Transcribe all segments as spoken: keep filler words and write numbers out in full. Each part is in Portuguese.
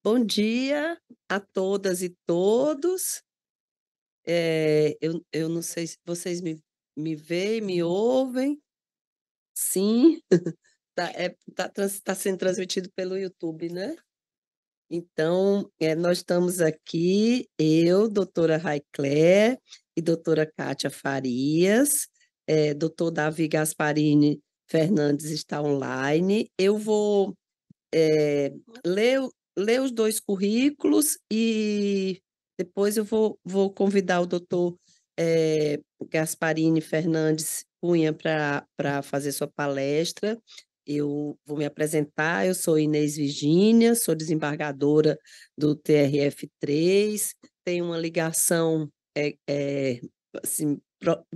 Bom dia a todas e todos. Eh, eu eu não sei se vocês me me veem, me ouvem? Sim, tá, eh, tá trans tá sendo transmitido pelo YouTube, né? Então, eh, nós estamos aqui, eu, doutora Raicler e doutora Kátia Farias, eh, doutor Davi Gasparini Fernandes está online. Eu vou, eh, ler o ler os dois currículos e depois eu vou vou convidar o doutor, eh, Gasparini Fernandes Cunha pra pra fazer sua palestra. Eu vou me apresentar, eu sou Inês Virgínia, sou desembargadora do T R F três, tenho uma ligação, eh eh, assim, pro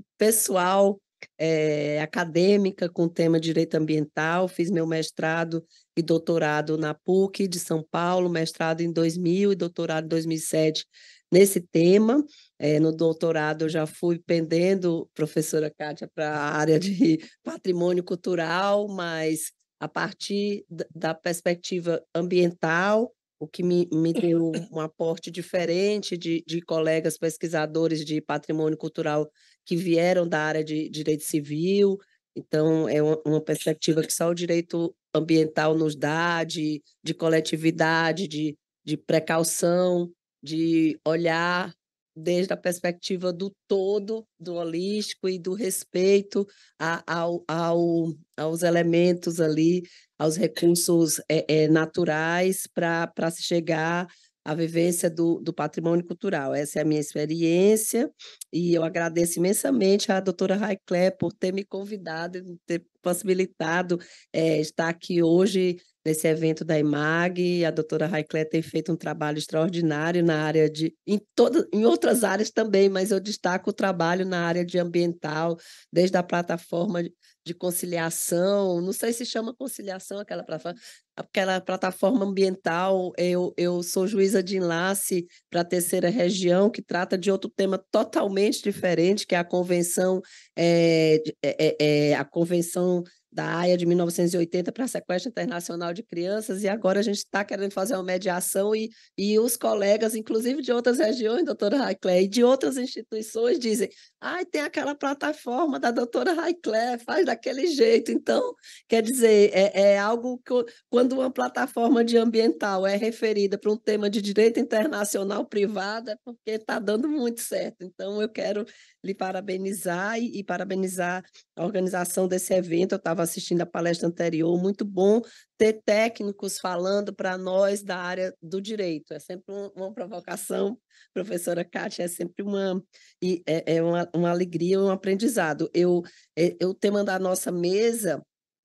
pessoal, eh, acadêmica com o tema direito ambiental, fiz meu mestrado e doutorado na PUC de São Paulo, mestrado em dois mil e doutorado em dois mil e sete nesse tema. Eh, no doutorado eu já fui pendendo, professora Kátia, pra área de patrimônio cultural, mas a partir da da perspectiva ambiental, o que me me deu um aporte diferente de de colegas pesquisadores de patrimônio cultural que vieram da área de direito civil, então é uma uma perspectiva que só o direito ambiental nos dá, de de coletividade, de de precaução, de olhar desde a perspectiva do todo, do holístico e do respeito a ao ao aos elementos ali, aos recursos, eh eh, naturais pra pra se chegar à vivência do do patrimônio cultural. Essa é a minha experiência e eu agradeço imensamente à doutora Raicler por ter me convidado e ter possibilitado, eh, estar aqui hoje nesse evento da EMAG. A doutora Raicler tem feito um trabalho extraordinário na área de em toda em outras áreas também, mas eu destaco o trabalho na área de ambiental, desde a plataforma de conciliação, não sei se chama conciliação aquela plataforma aquela plataforma ambiental. Eu eu sou juíza de enlace pra terceira região, que trata de outro tema totalmente diferente, que é a convenção, eh, de eh eh eh, a convenção da Haia de mil novecentos e oitenta pra sequestro internacional de crianças, e agora a gente tá querendo fazer uma mediação e e os colegas, inclusive de outras regiões, doutora Raicler, e de outras instituições dizem: "Ai, tem aquela plataforma da doutora Raicler, faz daquele jeito". Então, quer dizer, é é algo que o quando uma plataforma de ambiental é referida pra um tema de direito internacional privado, é porque tá dando muito certo. Então eu quero lhe parabenizar e e parabenizar a organização desse evento. Eu estava assistindo a palestra anterior, muito bom ter técnicos falando pra nós da área do direito. É sempre um uma provocação, professora Kátia, é sempre uma e é é uma uma alegria, um aprendizado. Eu eh, o tema da nossa mesa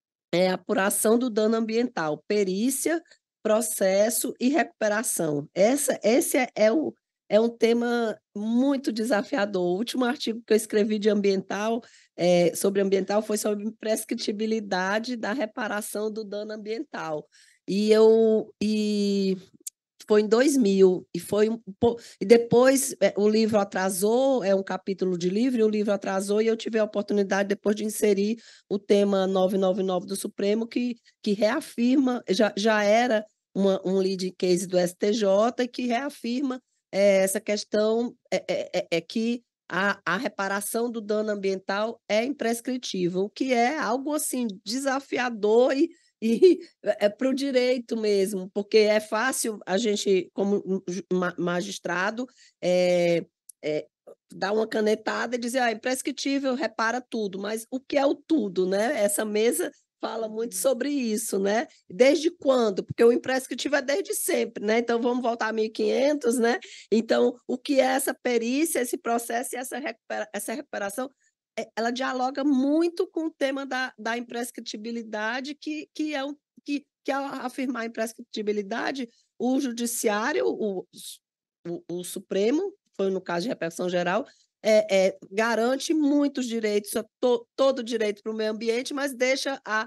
é apuração do dano ambiental, perícia, processo e recuperação. Essa esse é é o é um tema muito desafiador. O último artigo que eu escrevi de ambiental, eh, sobre ambiental foi sobre imprescritibilidade da reparação do dano ambiental. E eu e foi em dois mil e foi um po e depois, eh, o livro atrasou, é um capítulo de livro, e o livro atrasou e eu tive a oportunidade depois de inserir o tema nove nove nove do Supremo que que reafirma já já era uma um leading case do S-T-J e que reafirma, eh, essa questão, é é é é que a a reparação do dano ambiental é imprescritível, o que é algo, assim, desafiador e e é para o direito mesmo, porque é fácil a gente, como um ju ma magistrado, eh eh, dar uma canetada e dizer: "Ah, imprescritível, repara tudo", mas o que é o tudo, né? Essa mesa fala muito sobre isso, né? Desde quando? Porque o imprescritível é desde sempre, né, então vamos voltar a mil e quinhentos, né? Então, o que é essa perícia, esse processo e essa recupera essa recuperação, eh, ela dialoga muito com o tema da da imprescritibilidade que que é um que que ao afirmar a imprescritibilidade, o judiciário, o su o o Supremo, foi no caso de repercussão geral, eh eh, garante muitos direitos, a to todo o direito para o meio ambiente, mas deixa a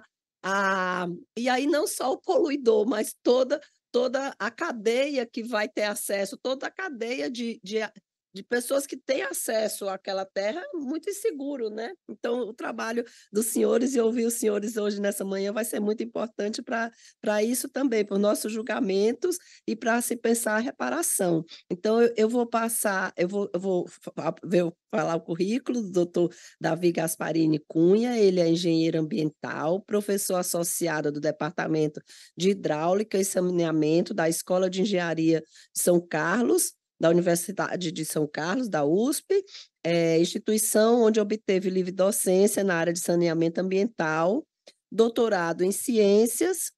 a e aí não só o poluidor, mas toda toda a cadeia que vai ter acesso, toda a cadeia de de a de pessoas que têm acesso àquela terra muito inseguro, né. Então o trabalho dos senhores e ouvir os senhores hoje nessa manhã vai ser muito importante para para isso também, para os nossos julgamentos e para se pensar a reparação. Então eu eu vou passar eu vou eu vou fa ver falar o currículo do doutor Davi Gasparini Cunha, ele é engenheiro ambiental, professor associado do Departamento de Hidráulica e Saneamento da Escola de Engenharia de São Carlos, da Universidade de São Carlos, da U S P, eh, instituição onde obteve livre docência na área de saneamento ambiental, doutorado em ciências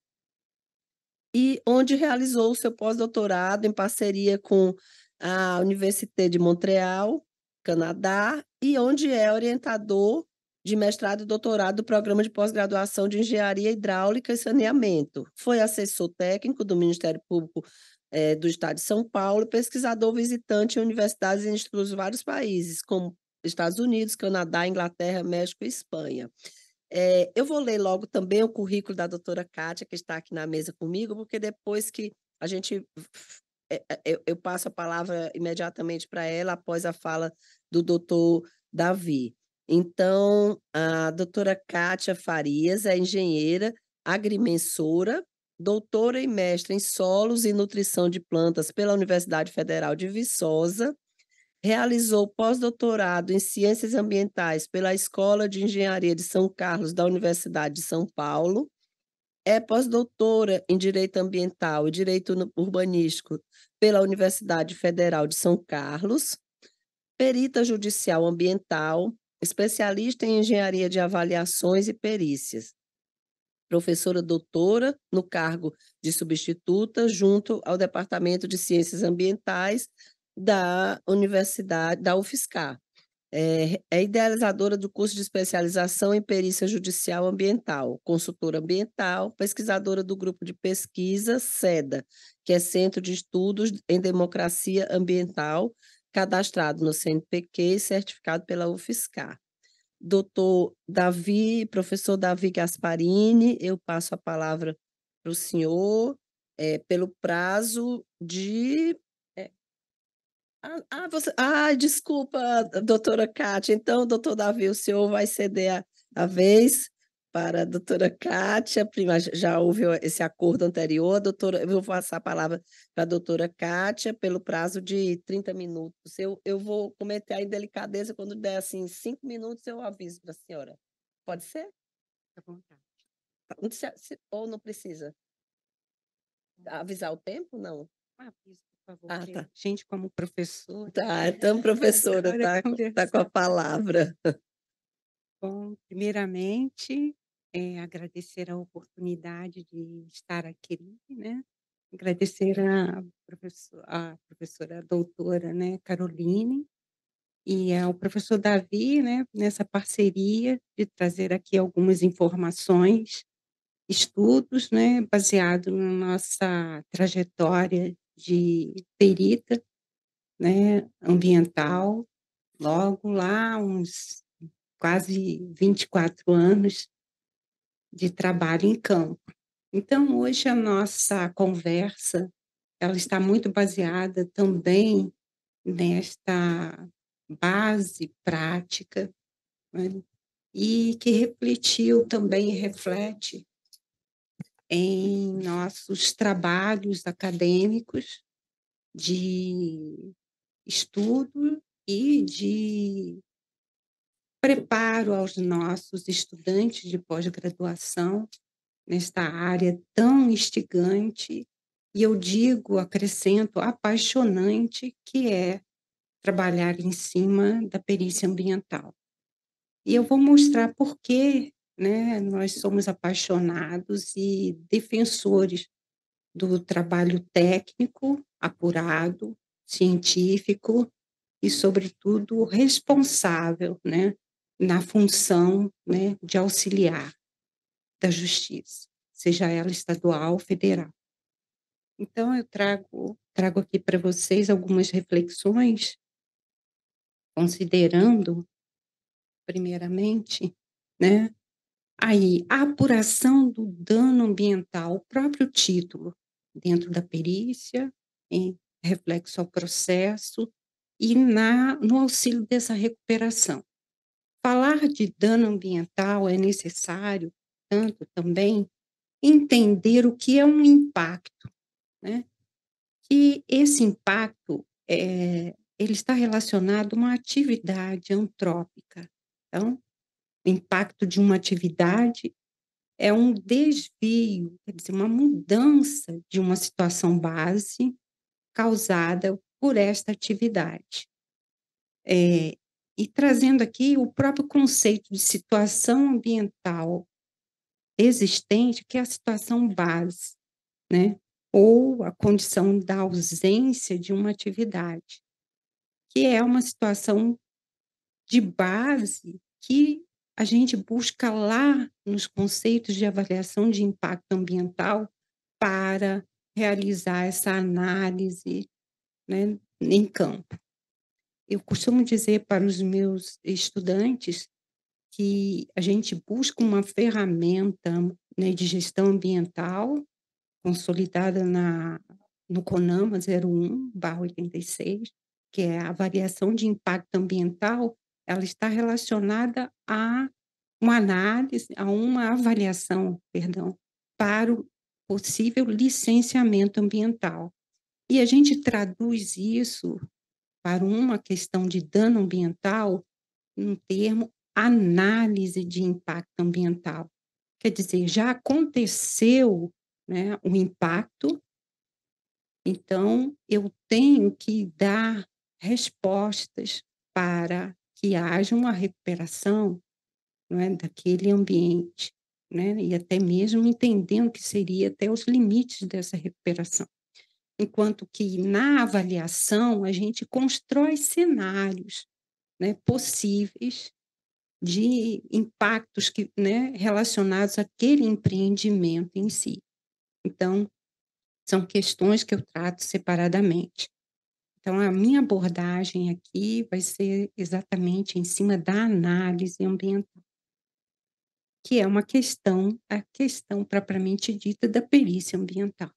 e onde realizou o seu pós-doutorado em parceria com a Université de Montreal, Canadá, e onde é orientador de mestrado e doutorado do programa de pós-graduação de Engenharia Hidráulica e Saneamento. Foi assessor técnico do Ministério Público, eh, do Estado de São Paulo, pesquisador visitante em universidades e institutos de vários países, como Estados Unidos, Canadá, Inglaterra, México e Espanha. Eh, eu vou ler logo também o currículo da doutora Kátia, que está aqui na mesa comigo, porque depois que a gente eh eh, eu eu passo a palavra imediatamente para ela, após a fala do doutor Davi. Então, a doutora Kátia Farias é engenheira agrimensora, doutora e mestre em solos e nutrição de plantas pela Universidade Federal de Viçosa, realizou pós-doutorado em Ciências Ambientais pela Escola de Engenharia de São Carlos, da Universidade de São Paulo, é pós-doutora em Direito Ambiental e Direito no Urbanístico pela Universidade Federal de São Carlos, perita judicial ambiental, especialista em engenharia de avaliações e perícias. Professora doutora no cargo de substituta junto ao Departamento de Ciências Ambientais da Universidade da UFSCar. É é idealizadora do curso de especialização em perícia judicial ambiental, consultora ambiental, pesquisadora do grupo de pesquisa SEDA, que é Centro de Estudos em Democracia Ambiental, cadastrado no C N P Q e certificado pela UFSCar. Doutor Davi professor Davi Gasparini, eu passo a palavra para o senhor, eh, pelo prazo de eh ah ah, você ai, desculpa, doutora Kátia, então, doutor Davi, o senhor vai ceder a a vez para a doutora Kátia, prima já já houve o esse acordo anterior, a doutora eu vou passar a palavra para a doutora Kátia pelo prazo de trinta minutos. Eu eu vou cometer a indelicadeza, quando der, assim, cinco minutos, eu aviso para a senhora. Pode ser? Fica à vontade. Não se se ou não precisa? Avisar o tempo, não? Avisa, por favor, Ah, que tá. a gente como professor Tá, então professora, adora tá co tá com conversar. a palavra. Bom, primeiramente, eh, agradecer a oportunidade de estar aqui, né, agradecer a professor a professora doutora, né, Caroline, e ao professor Davi, né, nessa parceria de trazer aqui algumas informações, estudos, né, baseado na nossa trajetória de perita, né, ambiental, logo lá uns quase vinte e quatro anos de trabalho em campo. Então hoje a nossa conversa, ela está muito baseada também nesta base prática, né, e que refletiu também e reflete em nossos trabalhos acadêmicos de estudo e de preparo aos nossos estudantes de pós-graduação, nesta área tão instigante, e eu digo, acrescento, apaixonante, que é trabalhar em cima da perícia ambiental. E eu vou mostrar por que, né, nós somos apaixonados e defensores do trabalho técnico, apurado, científico e, sobretudo, responsável, né, na função, né, de auxiliar da justiça, seja ela estadual ou federal. Então eu trago trago aqui para vocês algumas reflexões considerando, primeiramente, né, aí, a apuração do dano ambiental, o próprio título, dentro da perícia, em reflexo ao processo, e na no auxílio dessa recuperação. Falar de dano ambiental é necessário, tanto também, entender o que é um impacto, né, que esse impacto, eh, ele está relacionado a uma atividade antrópica. Então, o impacto de uma atividade é um desvio, quer dizer, uma mudança de uma situação base causada por esta atividade. Eh, e trazendo aqui o próprio conceito de situação ambiental existente, que é a situação base, né, ou a condição da ausência de uma atividade, que é uma situação de base que a gente busca lá nos conceitos de avaliação de impacto ambiental para realizar essa análise, né, em campo. Eu costumo dizer para os meus estudantes que a gente busca uma ferramenta, né, de gestão ambiental consolidada na no CONAMA zero um barra oitenta e seis, que é a avaliação de impacto ambiental, ela está relacionada a uma análise, a uma avaliação, perdão, para o possível licenciamento ambiental. E a gente traduz isso para uma questão de dano ambiental no termo análise de impacto ambiental. Quer dizer, já aconteceu, né, o impacto, então eu tenho que dar respostas para que haja uma recuperação, não é, daquele ambiente, né, e até mesmo entendendo que seria até os limites dessa recuperação. Enquanto que na avaliação a gente constrói cenários, né, possíveis de impactos que, né, relacionados àquele empreendimento em si. Então, são questões que eu trato separadamente. Então, a minha abordagem aqui vai ser exatamente em cima da análise ambiental, que é uma questão, a questão propriamente dita da perícia ambiental.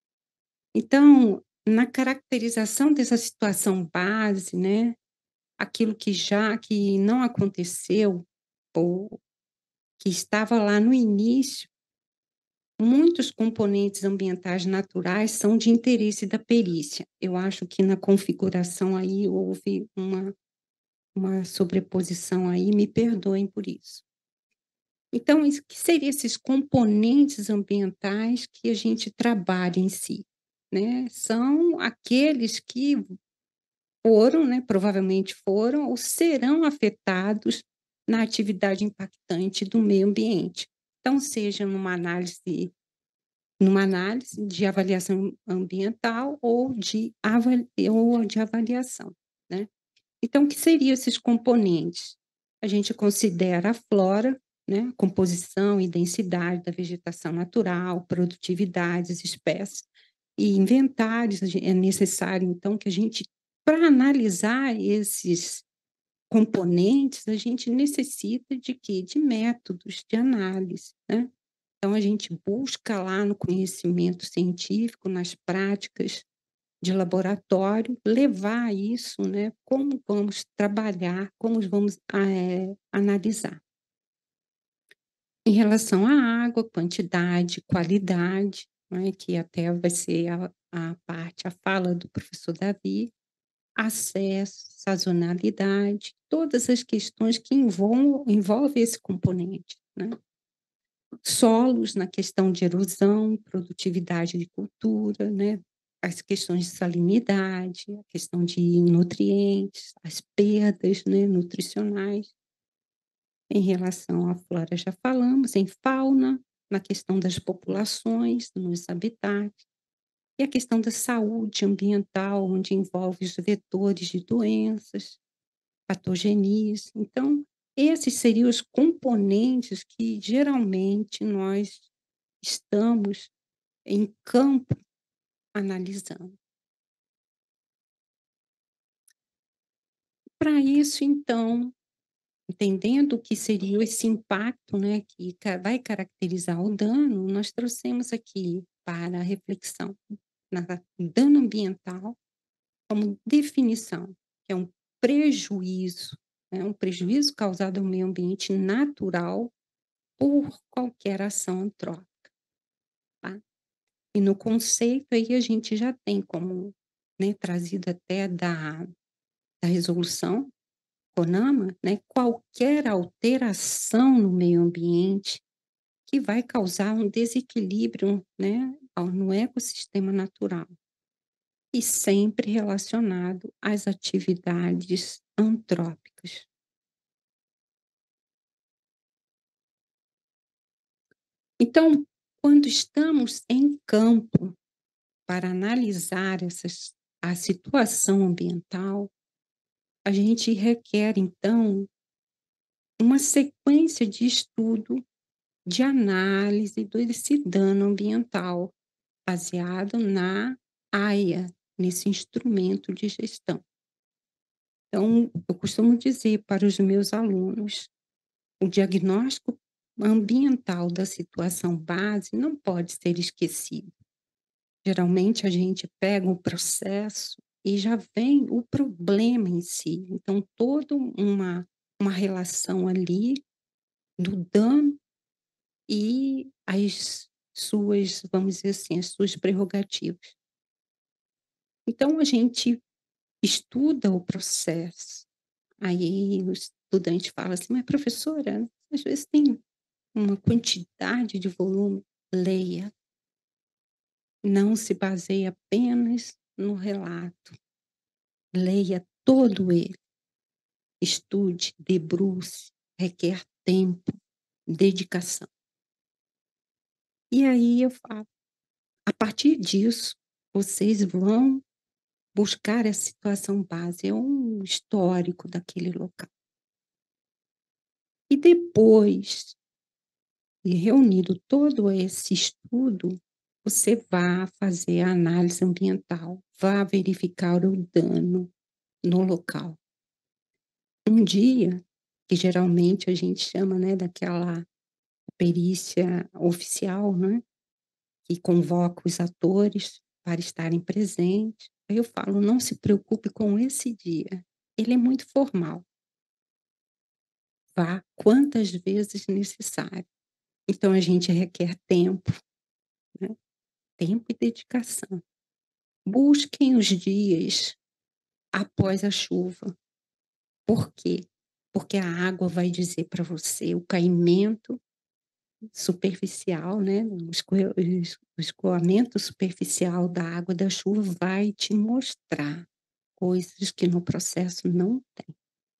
Então, na caracterização dessa situação base, né, aquilo que já que não aconteceu ou que estava lá no início, muitos componentes ambientais naturais são de interesse da perícia. Eu acho que na configuração aí houve uma uma sobreposição aí, me perdoem por isso. Então, isso que seriam esses componentes ambientais que a gente trabalha em si, né? São aqueles que foram, né, provavelmente foram ou serão afetados na atividade impactante do meio ambiente. Então, seja numa análise numa análise de avaliação ambiental ou de avali ou de avaliação, né. Então, o que seriam esses componentes? A gente considera a flora, né, composição e densidade da vegetação natural, produtividades, espécies e inventários. A gen É necessário, então, que a gente para analisar esses componentes, a gente necessita de quê? De métodos de análise, né. Então a gente busca lá no conhecimento científico, nas práticas de laboratório, levar isso, né, como vamos trabalhar, como vamos, ah, eh, analisar. Em relação à água, quantidade, qualidade, né, que até vai ser a a parte, a fala do professor Davi, acesso, sazonalidade, todas as questões que envolvam envolve esse componente, né. Solos, na questão de erosão, produtividade de cultura, né, as questões de salinidade, a questão de nutrientes, as perdas, né, nutricionais. Em relação à flora já falamos, em fauna, na questão das populações, nos habitats, e a questão da saúde ambiental, onde envolve os vetores de doenças, patogenias. Então, esses seriam os componentes que geralmente nós estamos em campo analisando. Para isso, então, entendendo o que seria esse impacto, né, que ca vai caracterizar o dano, nós trouxemos aqui para a reflexão na dano ambiental como definição. que é um prejuízo, né, um prejuízo causado ao meio ambiente natural por qualquer ação antrópica, tá. E no conceito aí a gente já tem como, né, trazido até da da resolução CONAMA, né, qualquer alteração no meio ambiente que vai causar um desequilíbrio, né, ao no ecossistema natural. E sempre relacionado às atividades antrópicas. Então, quando estamos em campo para analisar essas a situação ambiental, a gente requer então uma sequência de estudo, de análise desse dano ambiental, baseado na AIA, nesse instrumento de gestão. Então, eu costumo dizer para os meus alunos, o diagnóstico ambiental da situação base não pode ser esquecido. Geralmente a gente pega o processo e já vem o problema em si. Então, toda uma, uma relação ali do dano e as suas, vamos dizer assim, as suas prerrogativas. Então, a gente estuda o processo. Aí o estudante fala assim, mas professora, às vezes tem uma quantidade de volume, leia. Não se baseie apenas no relato. Leia todo ele. Estude, debruce, requer tempo, dedicação. E aí eu falo, a partir disso, vocês vão buscar a situação base, é um histórico daquele local. E depois de reunido todo esse estudo, você vá fazer a análise ambiental, vá verificar o dano no local. Um dia, que geralmente a gente chama, né, daquela perícia oficial, né, que convoca os atores para estarem presentes. Aí eu falo: "Não se preocupe com esse dia, ele é muito formal. Vá quantas vezes necessário". Então a gente requer tempo, né, tempo e dedicação. Busquem os dias após a chuva. Por quê? Porque a água vai dizer para você o caimento superficial, né, o escoe o es o escoamento superficial da água da chuva vai te mostrar coisas que no processo não tem.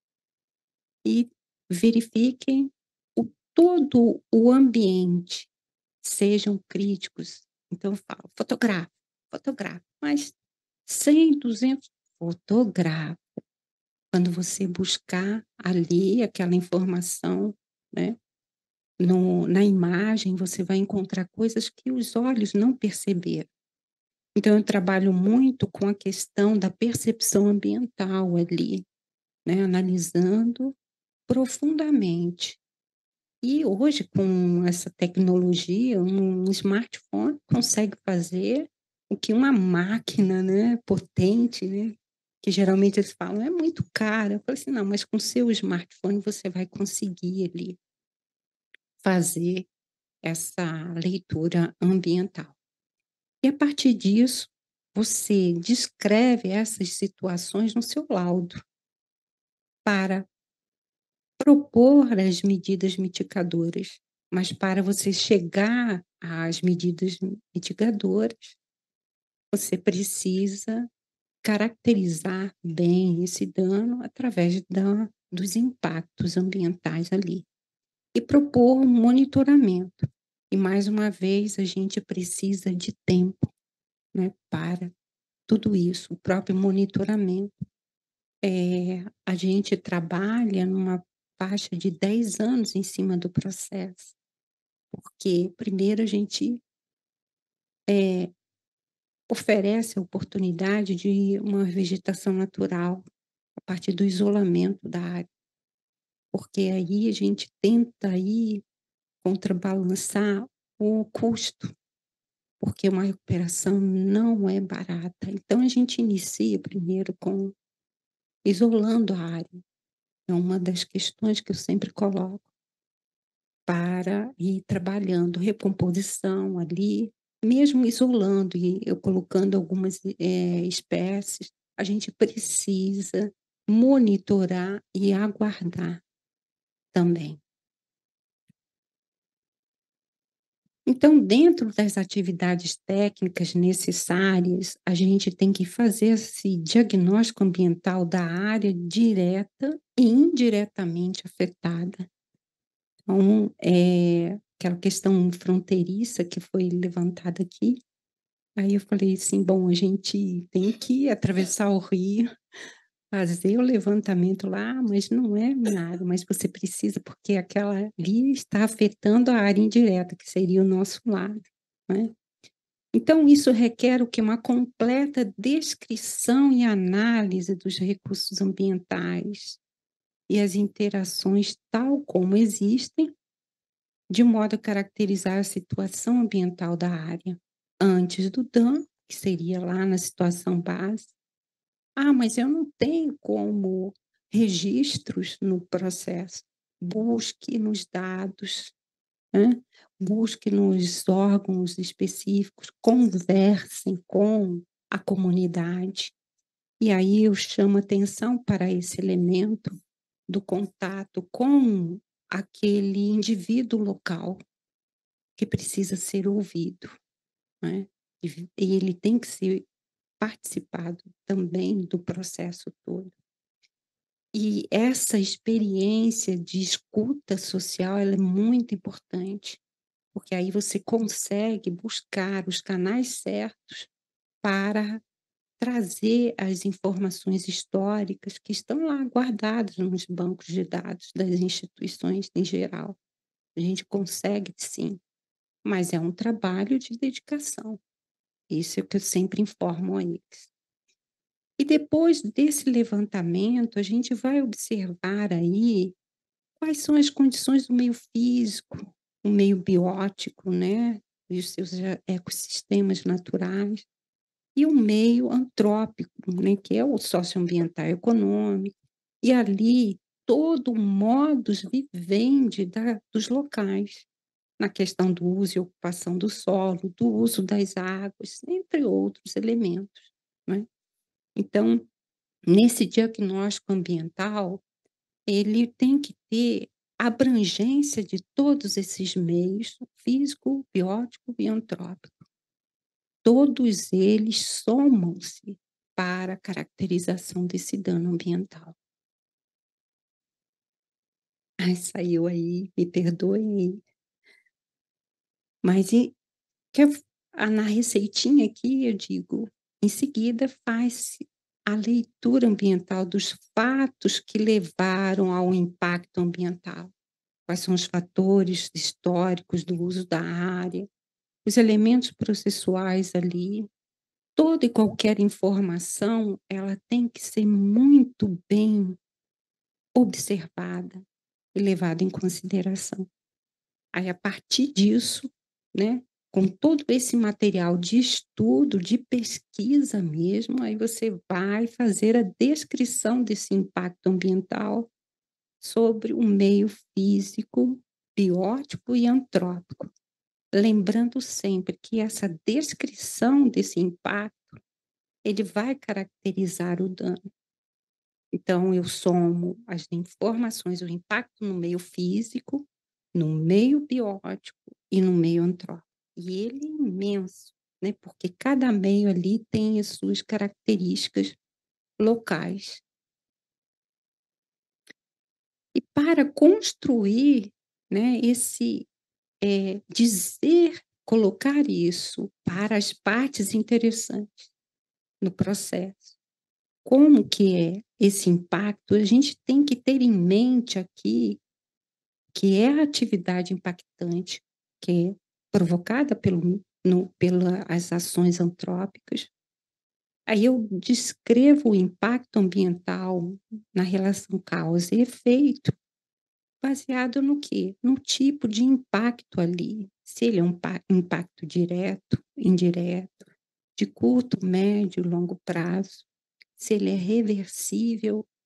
E verifiquem o todo o ambiente, sejam críticos. Então eu falo: "Fotografe, fotografe", mas cem, duzentos, fotografe. Quando você buscar ali aquela informação, né, no na imagem, você vai encontrar coisas que os olhos não perceberam. Então eu trabalho muito com a questão da percepção ambiental ali, né, analisando profundamente. E hoje com essa tecnologia, um smartphone consegue fazer o que uma máquina, né, potente, né, que geralmente eles falam: "É muito caro". Eu falo assim: "Não, mas com seu smartphone você vai conseguir ali fazer essa leitura ambiental". E a partir disso, você descreve essas situações no seu laudo, para propor as medidas mitigadoras. Mas para você chegar às medidas mitigadoras, você precisa caracterizar bem esse dano através da dos impactos ambientais ali. E propor um monitoramento. E mais uma vez a gente precisa de tempo, né, para tudo isso, o próprio monitoramento. Eh, a gente trabalha numa faixa de dez anos em cima do processo, porque primeiro a gente eh, oferece a oportunidade de uma vegetação natural, a partir do isolamento da área. Porque aí a gente tenta aí contrabalançar o custo, porque uma recuperação não é barata. Então a gente inicia primeiro com isolando a área. É uma das questões que eu sempre coloco para ir trabalhando recomposição ali, mesmo isolando e eu colocando algumas, eh, espécies, a gente precisa monitorar e aguardar também. Então, dentro das atividades técnicas necessárias, a gente tem que fazer esse diagnóstico ambiental da área direta e indiretamente afetada. Então, eh, aquela questão fronteiriça que foi levantada aqui, aí eu falei assim: "Bom, a gente tem que atravessar o rio, fazer o levantamento lá, mas não é minha área, mas você precisa, porque aquela ali está afetando a área indireta, que seria o nosso lado", né. Então isso requer o quê? Uma completa descrição e análise dos recursos ambientais e as interações tal como existem, de modo a caracterizar a situação ambiental da área, antes do dano, que seria lá na situação base. "Ah, mas eu não tenho como registros no processo". Busque nos dados, né, busque nos órgãos específicos, conversem com a comunidade. E aí eu chamo atenção para esse elemento do contato com aquele indivíduo local que precisa ser ouvido, né, e v e ele tem que ser participado também do processo todo. E essa experiência de escuta social, ela é muito importante, porque aí você consegue buscar os canais certos para trazer as informações históricas que estão lá guardadas nos bancos de dados das instituições em geral. A gente consegue sim, mas é um trabalho de dedicação. Isso é o que eu sempre informo a eles. E depois desse levantamento, a gente vai observar aí quais são as condições do meio físico, o meio biótico, né, e os seus e ecossistemas naturais, e o meio antrópico, né, que é o socioambiental econômico, e ali todo o modus vivendi da dos locais, na questão do uso e ocupação do solo, do uso das águas, entre outros elementos, né. Então, nesse diagnóstico ambiental, ele tem que ter abrangência de todos esses meios, físico, biótico e antrópico. Todos eles somam-se para a caracterização desse dano ambiental. Ai, saiu aí, me perdoem aí. Mas e quer f ah, na receitinha aqui eu digo, em seguida faz-se a leitura ambiental dos fatos que levaram ao impacto ambiental. Quais são os fatores históricos do uso da área, os elementos processuais ali. Toda e qualquer informação, ela tem que ser muito bem observada e levada em consideração. Aí, a partir disso, né, com todo esse material de estudo, de pesquisa mesmo, aí você vai fazer a descrição desse impacto ambiental sobre o meio físico, biótico e antrópico. Lembrando sempre que essa descrição desse impacto, ele vai caracterizar o dano. Então eu somo as informações, o impacto no meio físico, no meio biótico e no meio antrópico. E ele é imenso, né, porque cada meio ali tem as suas características locais. E para construir, né, esse, eh, dizer, colocar isso para as partes interessantes no processo. Como que é esse impacto? A gente tem que ter em mente aqui que é a atividade impactante, que é provocada pelo no pelas ações antrópicas. Aí eu descrevo o impacto ambiental na relação causa e efeito, baseado no quê? No tipo de impacto ali, se ele é um pa impacto direto, indireto, de curto, médio, longo prazo, se ele é reversível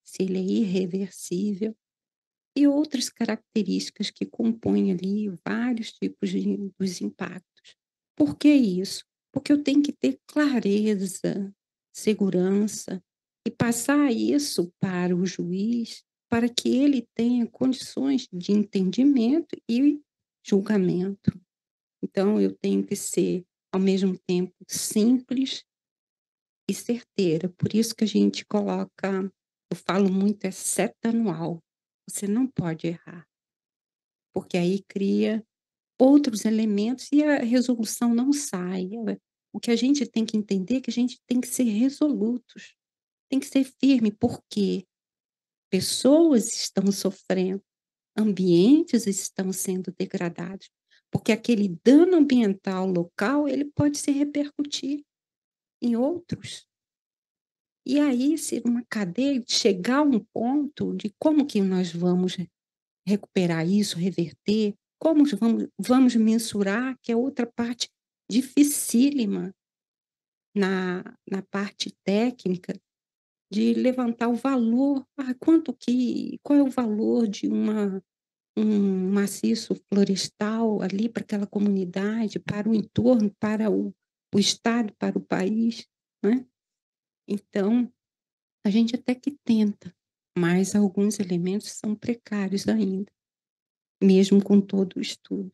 se ele é irreversível, e outras características que compõem ali vários tipos de dos impactos. Por que isso? Porque eu tenho que ter clareza, segurança e passar isso para o juiz, para que ele tenha condições de entendimento e julgamento. Então eu tenho que ser, ao mesmo tempo, simples e certeira. Por isso que a gente coloca, eu falo muito, é seta anual. Você não pode errar, porque aí cria outros elementos e a resolução não sai. Eh, o que a gente tem que entender é que a gente tem que ser resolutos, tem que ser firme, porque pessoas estão sofrendo, ambientes estão sendo degradados, porque aquele dano ambiental local, ele pode se repercutir em outros. E aí, se uma cadeia chegar a um ponto de como que nós vamos recuperar isso, reverter, como vamos vamos mensurar, que é outra parte dificílima na na parte técnica, de levantar o valor, ah, quanto que qual é o valor de uma um maciço florestal ali para aquela comunidade, para o entorno, para o o estado, para o país, né. Então, a gente até que tenta, mas alguns elementos são precários ainda, mesmo com todo o estudo.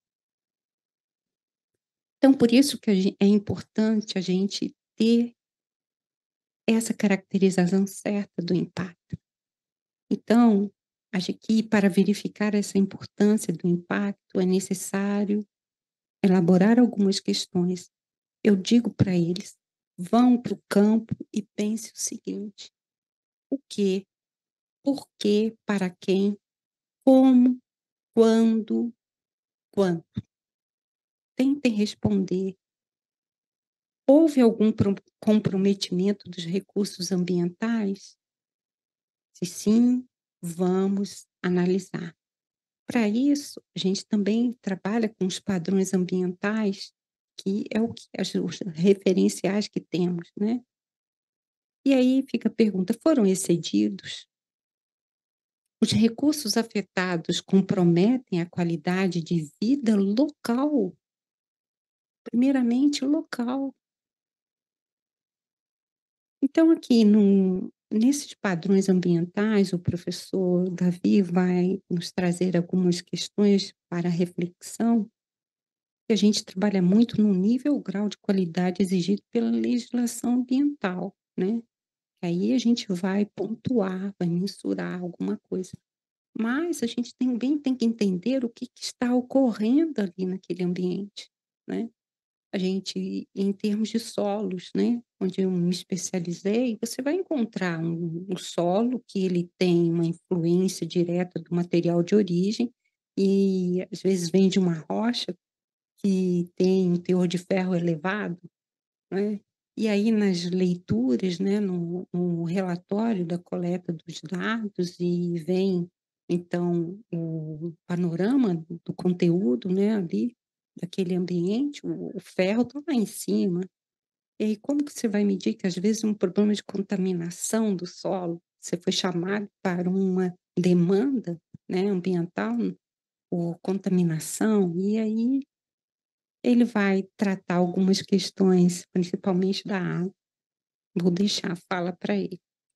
Então, por isso que a gen é importante a gente ter essa caracterização certa do impacto. Então, acho que para verificar essa importância do impacto é necessário elaborar algumas questões. Eu digo para eles: "Vão para o campo e pense o seguinte: o quê, por quê, para quem, como, quando, quanto?". Tentem responder. Houve algum pro comprometimento dos recursos ambientais? Se sim, vamos analisar. Para isso, a gente também trabalha com os padrões ambientais, que é o que as os referenciais que temos, né. E aí fica a pergunta: foram excedidos? Os recursos afetados comprometem a qualidade de vida local, primeiramente local. Então aqui no nesses padrões ambientais, o professor Davi vai nos trazer algumas questões para reflexão, que a gente trabalha muito no nível, o grau de qualidade exigido pela legislação ambiental, né. Aí a gente vai pontuar, vai mensurar alguma coisa. Mas a gente também tem que entender o que que está ocorrendo ali naquele ambiente, né. A gente, em termos de solos, né, onde eu me especializei, você vai encontrar um um solo que ele tem uma influência direta do material de origem e, às vezes, vem de uma rocha que tem um teor de ferro elevado, né. E aí nas leituras, né, no no relatório da coleta dos dados e vem, então, o panorama do conteúdo, né, ali, daquele ambiente, o o ferro está lá em cima. E aí como que você vai medir que às vezes um problema de contaminação do solo, você foi chamado para uma demanda, né, ambiental por contaminação, e aí ele vai tratar algumas questões, principalmente da água. Vou deixar a fala para ele.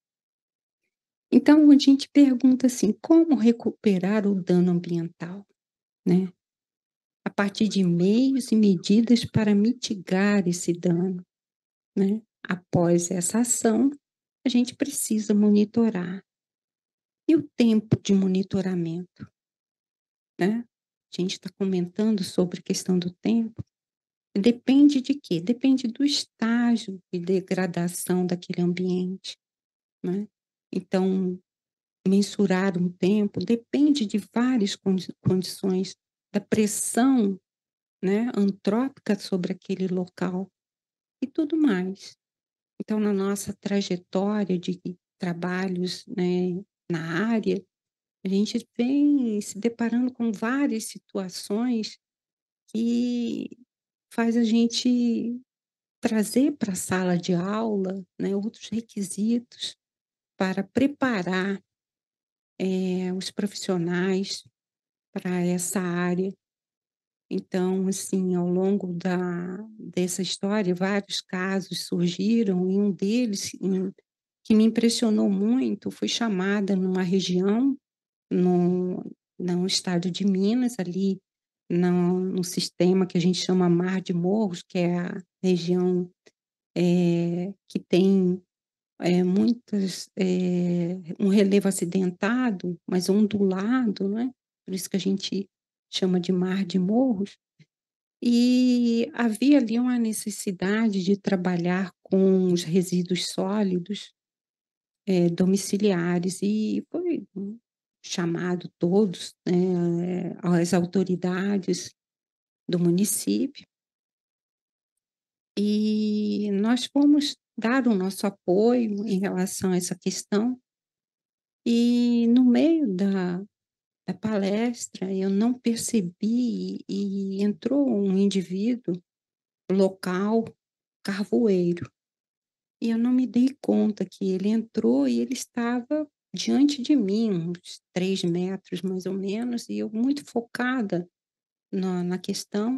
Então a gente pergunta assim: como recuperar o dano ambiental, né? A partir de meios e medidas para mitigar esse dano, né? Após essa ação, a gente precisa monitorar. E o tempo de monitoramento, né? A gente está comentando sobre a questão do tempo. Depende de quê? Depende do estágio de degradação daquele ambiente, né. Então, mensurar um tempo depende de várias condi condições, da pressão, né, antrópica sobre aquele local e tudo mais. Então, na nossa trajetória de trabalhos, né, na área, a gente vem se deparando com várias situações que faz a gente trazer para a sala de aula, né, outros requisitos. para preparar, eh, os profissionais para essa área. Então, assim, ao longo da dessa história, vários casos surgiram e um deles, hum, que me impressionou muito, fui chamada numa região, no no estado de Minas, ali no no sistema que a gente chama Mar de Morros, que é a região, eh, que tem, eh, muitas, eh, um relevo acidentado, mas ondulado, né, por isso que a gente chama de Mar de Morros. E havia ali uma necessidade de trabalhar com os resíduos sólidos, eh, domiciliares e foi hum, chamado todos, né, as autoridades do município, e nós fomos dar o nosso apoio em relação a essa questão, e no meio da da palestra eu não percebi e entrou um indivíduo local, carvoeiro. E eu não me dei conta que ele entrou e ele estava diante de mim, uns três metros mais ou menos, e eu muito focada na na questão,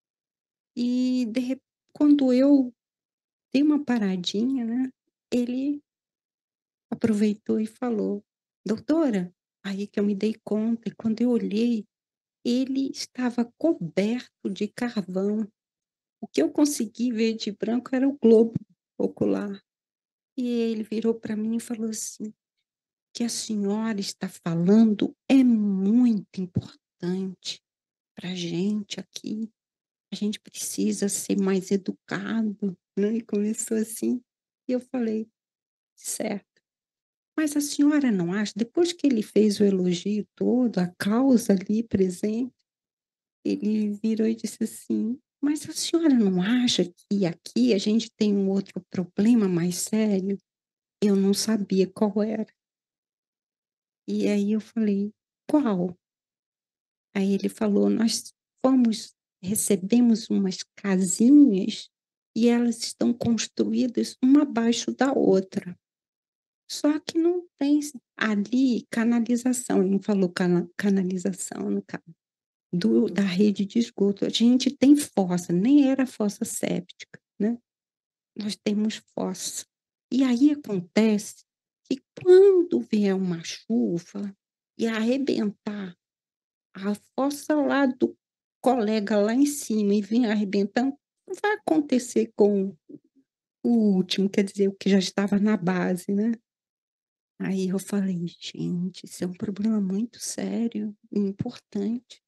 e de re quando eu dei uma paradinha, né, ele aproveitou e falou: "Doutora", aí que eu me dei conta e quando eu olhei, ele estava coberto de carvão. O que eu consegui ver de branco era o globo ocular. E ele virou para mim e falou assim: que a senhora está falando é muito importante para a gente aqui. A gente precisa ser mais educado, né? E começou assim. E eu falei, certo. Mas a senhora não acha, depois que ele fez o elogio todo, a causa ali presente, ele virou e disse assim: mas a senhora não acha que aqui a gente tem um outro problema mais sério? Eu não sabia qual era. E aí eu falei: qual? Aí ele falou: "Nós fomos recebemos umas casinhas e elas estão construídas uma abaixo da outra, só que não tem s ali canalização", ele não falou cana canalização no caso, do da rede de esgoto, a gente tem fossa, nem era fossa séptica, né, nós temos fossa. E aí acontece que quando vier uma chuva e arrebentar a fossa lá do colega lá em cima e vem arrebentando, não vai acontecer com o último, quer dizer, o que já estava na base, né. Aí eu falei: "Gente, isso é um problema muito sério e importante".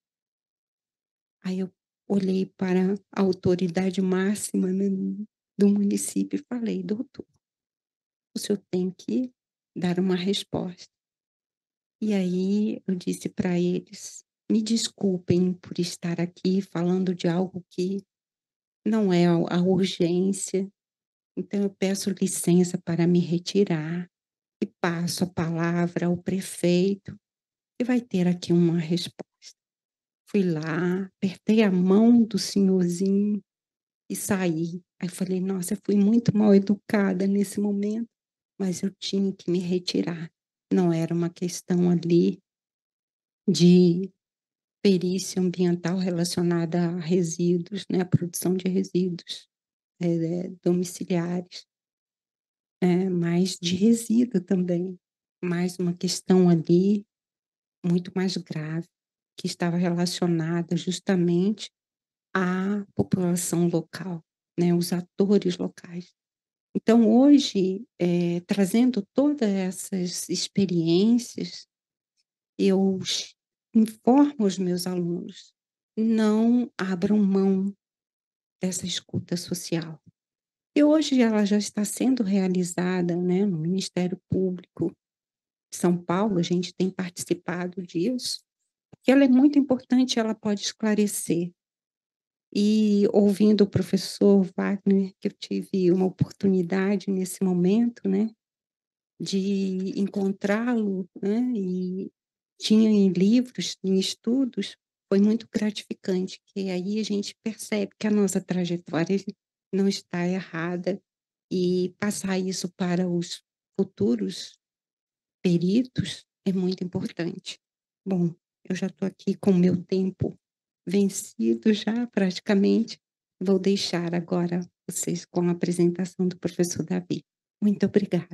Aí eu olhei para a autoridade máxima, né, do município e falei: "Doutor, o senhor tem que dar uma resposta". E aí eu disse para eles: "Me desculpem por estar aqui falando de algo que não é a a urgência, então eu peço licença para me retirar e passo a palavra ao prefeito, que vai ter aqui uma resposta". Fui lá, apertei a mão do senhorzinho e saí. Aí falei: "Nossa, eu fui muito mal educada nesse momento, mas eu tinha que me retirar". Não era uma questão ali de perícia ambiental relacionada a resíduos, né, a produção de resíduos, eh, domiciliares. É, mais de resíduo também, mais uma questão ali muito mais grave, que estava relacionada justamente à população local, né, os atores locais. Então hoje, eh, trazendo todas essas experiências, eu ch informo os meus alunos: "Não abram mão dessa escuta social". E hoje ela já está sendo realizada, né, no Ministério Público de São Paulo, a gente tem participado disso, porque ela é muito importante, ela pode esclarecer. E ouvindo o professor Wagner, que eu tive uma oportunidade nesse momento, né, de encontrá-lo, né, e tinha em livros, em estudos, foi muito gratificante, que aí a gente percebe que a nossa trajetória não está errada e passar isso para os futuros peritos é muito importante. Bom, eu já estou aqui com o meu tempo vencido já praticamente. Vou deixar agora vocês com a apresentação do professor Davi. Muito obrigada.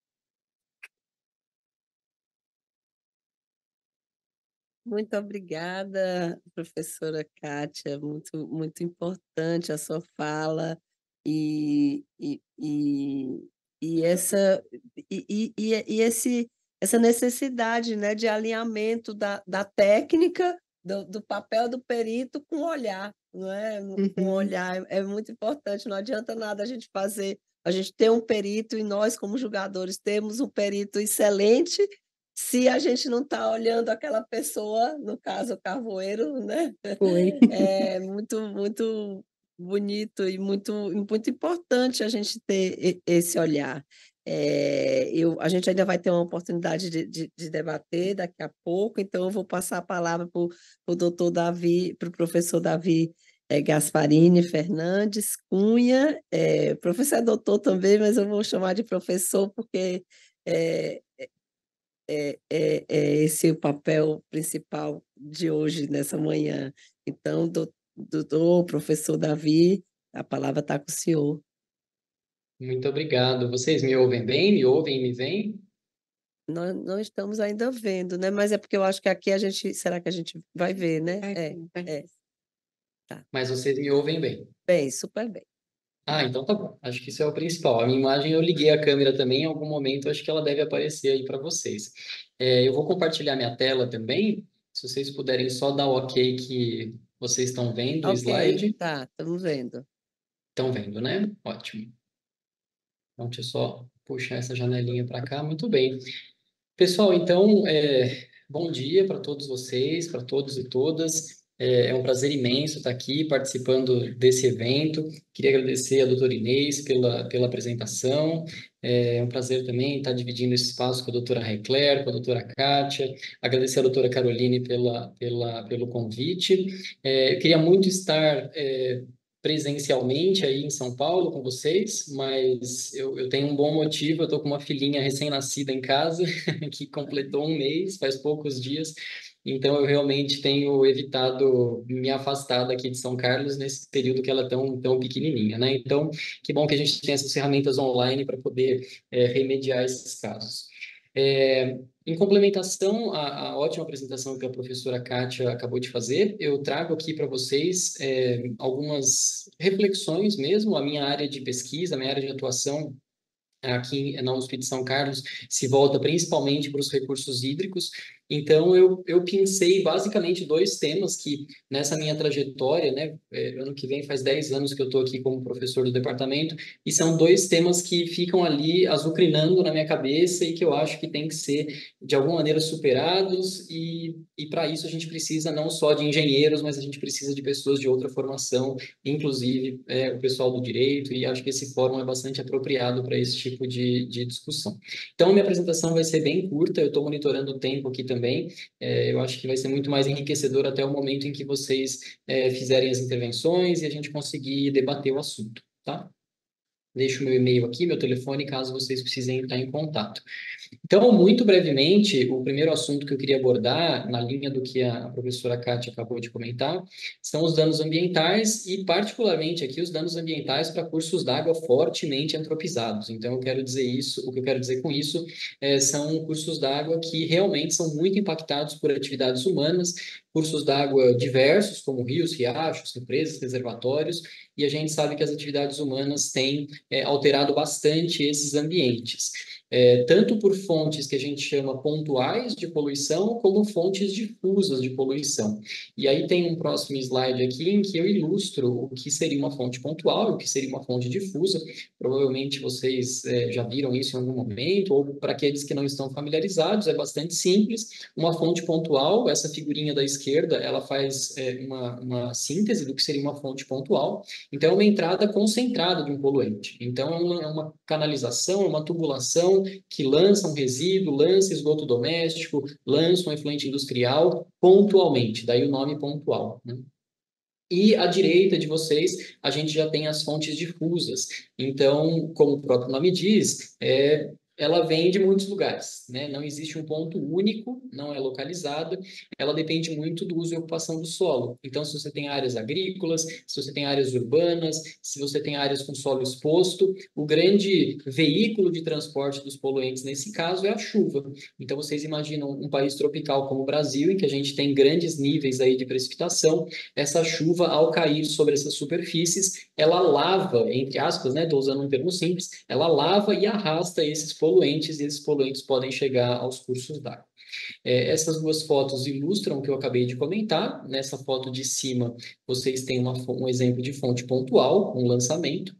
Muito obrigada, professora Kátia, muito, muito importante a sua fala e, e, e, e essa, e, e, e e esse, essa necessidade, né, de alinhamento da, da técnica, do, do papel do perito com o olhar, não é? Com o Uhum. olhar é, é muito importante, não adianta nada a gente fazer, a gente ter um perito e nós, como julgadores, temos um perito excelente se a gente não está olhando aquela pessoa, no caso o carvoeiro, né, Foi. é muito muito bonito e muito muito importante a gente ter e esse olhar. Eh, eu a gente ainda vai ter uma oportunidade de de de debater daqui a pouco, então eu vou passar a palavra para o para o doutor Davi, para o professor Davi, eh, Gasparini Fernandes Cunha, eh, professor é doutor também, mas eu vou chamar de professor porque, eh é é é esse o papel principal de hoje, nessa manhã. Então, dou doutor, professor Davi, a palavra está com o senhor. Muito obrigado. Vocês me ouvem bem? Me ouvem e me veem? Nós não estamos ainda vendo, né, mas é porque eu acho que aqui a gente será que a gente vai ver, né? Vai É, ver, vai é, ver. tá. Mas vocês me ouvem bem. Bem, super bem. Ah, então tá bom. Acho que isso é o principal. A minha imagem eu liguei a câmera também, em algum momento acho que ela deve aparecer aí para vocês. É, eu vou compartilhar minha tela também. Se vocês puderem só dar o ok que vocês estão vendo o Ok, slide. tá, estamos vendo. Estão vendo, né? Ótimo. Então, deixa eu só puxar essa janelinha para cá. Muito bem. Pessoal, então, é, bom dia para todos vocês, para todos e todas. É, é um prazer imenso estar aqui participando desse evento. Queria agradecer a doutora Inês pela, pela apresentação. É um prazer também estar dividindo esse espaço com a doutora Recler, com a doutora Kátia. Agradecer a doutora Caroline pela, pela, pelo convite. É, eu queria muito estar é, presencialmente aí em São Paulo com vocês, mas eu, eu tenho um bom motivo. Eu estou com uma filhinha recém-nascida em casa que completou um mês, faz poucos dias, então eu realmente tenho evitado me afastar daqui de São Carlos nesse período que ela é tão, tão pequenininha, né? Então, que bom que a gente tem essas ferramentas online para poder é, remediar esses casos. É, em complementação à, à ótima apresentação que a professora Kátia acabou de fazer, eu trago aqui para vocês é, algumas reflexões mesmo. A minha área de pesquisa, a minha área de atuação aqui na U S P de São Carlos se volta principalmente para os recursos hídricos. Então, eu, eu pensei basicamente dois temas que, nessa minha trajetória, né, é, ano que vem faz dez anos que eu estou aqui como professor do departamento, e são dois temas que ficam ali azucrinando na minha cabeça e que eu acho que tem que ser, de alguma maneira, superados, e, e para isso a gente precisa não só de engenheiros, mas a gente precisa de pessoas de outra formação, inclusive é, o pessoal do direito, e acho que esse fórum é bastante apropriado para esse tipo de, de discussão. Então, minha apresentação vai ser bem curta, eu estou monitorando o tempo aqui também, é, eu acho que vai ser muito mais enriquecedor até o momento em que vocês é, fizerem as intervenções e a gente conseguir debater o assunto, tá? Deixo meu e-mail aqui, meu telefone, caso vocês precisem entrar em contato. Então, muito brevemente, o primeiro assunto que eu queria abordar, na linha do que a professora Kátia acabou de comentar, são os danos ambientais e, particularmente, aqui os danos ambientais para cursos d'água fortemente antropizados. Então, eu quero dizer isso, o que eu quero dizer com isso é, são cursos d'água que realmente são muito impactados por atividades humanas, cursos d'água diversos, como rios, riachos, represas, reservatórios, e a gente sabe que as atividades humanas têm é, alterado bastante esses ambientes. É, tanto por fontes que a gente chama pontuais de poluição, como fontes difusas de poluição. E aí tem um próximo slide aqui em que eu ilustro o que seria uma fonte pontual e o que seria uma fonte difusa. Provavelmente vocês é, já viram isso em algum momento, ou para aqueles que não estão familiarizados, é bastante simples. Uma fonte pontual, essa figurinha da esquerda, ela faz é, uma, uma síntese do que seria uma fonte pontual. Então, é uma entrada concentrada de um poluente. Então, é uma, é uma canalização, uma tubulação que lança um resíduo, lança esgoto doméstico, lança um efluente industrial pontualmente, daí o nome pontual, né? E à direita de vocês, a gente já tem as fontes difusas. Então, como o próprio nome diz, é, ela vem de muitos lugares, né? Não existe um ponto único, não é localizada, ela depende muito do uso e ocupação do solo. Então, se você tem áreas agrícolas, se você tem áreas urbanas, se você tem áreas com solo exposto, o grande veículo de transporte dos poluentes, nesse caso, é a chuva. Então, vocês imaginam um país tropical como o Brasil, em que a gente tem grandes níveis aí de precipitação, essa chuva, ao cair sobre essas superfícies, ela lava, entre aspas, né? Estou usando um termo simples, ela lava e arrasta esses poluentes, e esses poluentes podem chegar aos cursos d'água. É, essas duas fotos ilustram o que eu acabei de comentar. Nessa foto de cima, vocês têm uma, um exemplo de fonte pontual, um lançamento,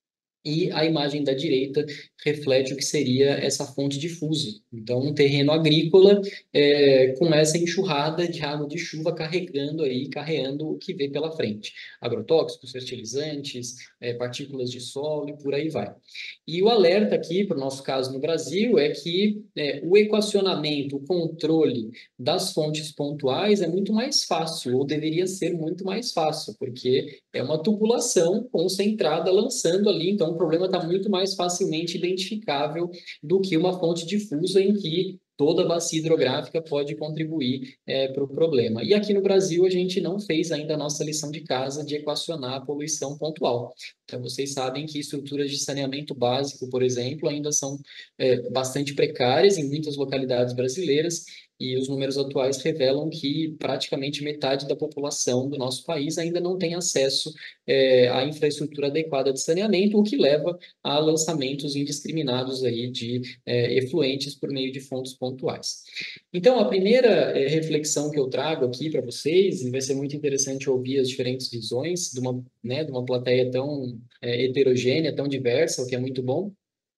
e a imagem da direita reflete o que seria essa fonte difusa. Então, um terreno agrícola é, com essa enxurrada de água de chuva carregando aí, carreando o que vê pela frente. Agrotóxicos, fertilizantes, é, partículas de solo e por aí vai. E o alerta aqui, para o nosso caso no Brasil, é que é, o equacionamento, o controle das fontes pontuais é muito mais fácil, ou deveria ser muito mais fácil, porque é uma tubulação concentrada lançando ali, então o problema está muito mais facilmente identificável do que uma fonte difusa em que toda a bacia hidrográfica pode contribuir é, para o problema. E aqui no Brasil a gente não fez ainda a nossa lição de casa de equacionar a poluição pontual. Então vocês sabem que estruturas de saneamento básico, por exemplo, ainda são é, bastante precárias em muitas localidades brasileiras, e os números atuais revelam que praticamente metade da população do nosso país ainda não tem acesso é, à infraestrutura adequada de saneamento, o que leva a lançamentos indiscriminados aí de é, efluentes por meio de fontes pontuais. Então, a primeira é, reflexão que eu trago aqui para vocês, e vai ser muito interessante ouvir as diferentes visões de uma, né, de uma plateia tão é, heterogênea, tão diversa, o que é muito bom.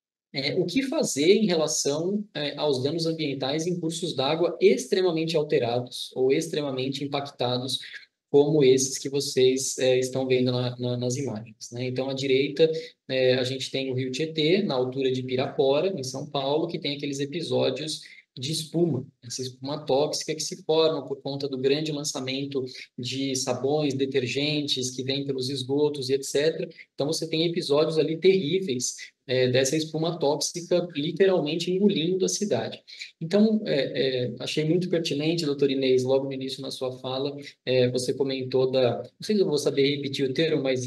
É, o que fazer em relação é, aos danos ambientais em cursos d'água extremamente alterados ou extremamente impactados, como esses que vocês é, estão vendo na, na, nas imagens, né? Então, à direita, é, a gente tem o Rio Tietê, na altura de Pirapora, em São Paulo, que tem aqueles episódios de espuma, essa espuma tóxica que se forma por conta do grande lançamento de sabões, detergentes que vêm pelos esgotos e etcétera. Então, você tem episódios ali terríveis é, dessa espuma tóxica literalmente engolindo a cidade. Então, é, é, achei muito pertinente, doutor Inês, logo no início na sua fala, é, você comentou da, não sei se eu vou saber repetir o termo, mas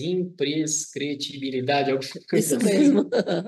imprescritibilidade, alguma coisa Isso assim. mesmo.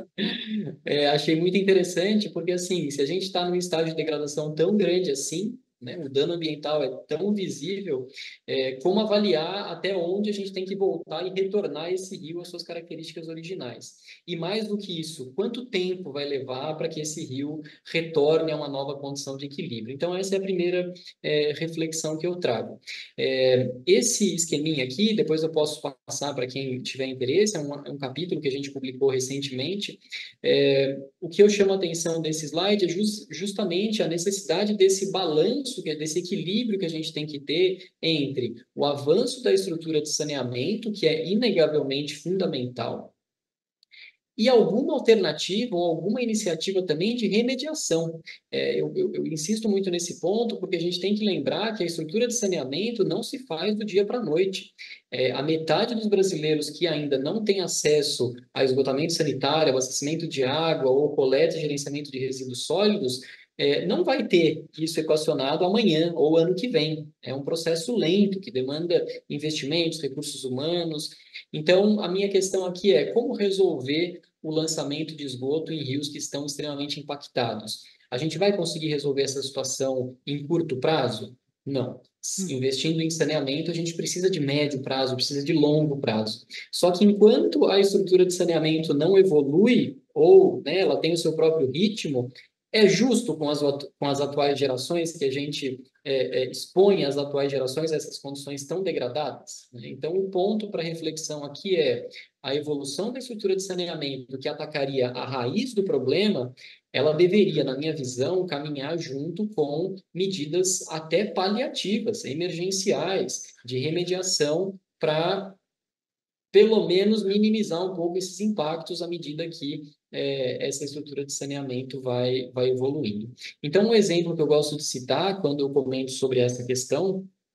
É, achei muito interessante, porque assim, se a gente está num estágio de degradação tão grande assim, né, o dano ambiental é tão visível, é, como avaliar até onde a gente tem que voltar e retornar esse rio às suas características originais? E mais do que isso, quanto tempo vai levar para que esse rio retorne a uma nova condição de equilíbrio? Então, essa é a primeira é, reflexão que eu trago. É, esse esqueminha aqui, depois eu posso passar para quem tiver interesse, é um, é um capítulo que a gente publicou recentemente. É, o que eu chamo a atenção desse slide é just, justamente a necessidade desse balanço, desse equilíbrio que a gente tem que ter entre o avanço da estrutura de saneamento, que é inegavelmente fundamental, e alguma alternativa ou alguma iniciativa também de remediação. É, eu, eu, eu insisto muito nesse ponto, porque a gente tem que lembrar que a estrutura de saneamento não se faz do dia para a noite. É, a metade dos brasileiros que ainda não tem acesso a esgotamento sanitário, abastecimento de água ou coleta e gerenciamento de resíduos sólidos, é, não vai ter isso equacionado amanhã ou ano que vem. É um processo lento, que demanda investimentos, recursos humanos. Então, a minha questão aqui é como resolver o lançamento de esgoto em rios que estão extremamente impactados. A gente vai conseguir resolver essa situação em curto prazo? Não. Investindo em saneamento, a gente precisa de médio prazo, precisa de longo prazo. Só que enquanto a estrutura de saneamento não evolui, ou né, ela tem o seu próprio ritmo, é justo com as, com as atuais gerações que a gente é, é, expõe as atuais gerações a essas condições tão degradadas? Né? Então, o ponto para reflexão aqui é a evolução da estrutura de saneamento que atacaria a raiz do problema, ela deveria, na minha visão, caminhar junto com medidas até paliativas, emergenciais, de remediação para, pelo menos, minimizar um pouco esses impactos à medida que é, essa estrutura de saneamento vai, vai evoluindo. Então, um exemplo que eu gosto de citar quando eu comento sobre essa questão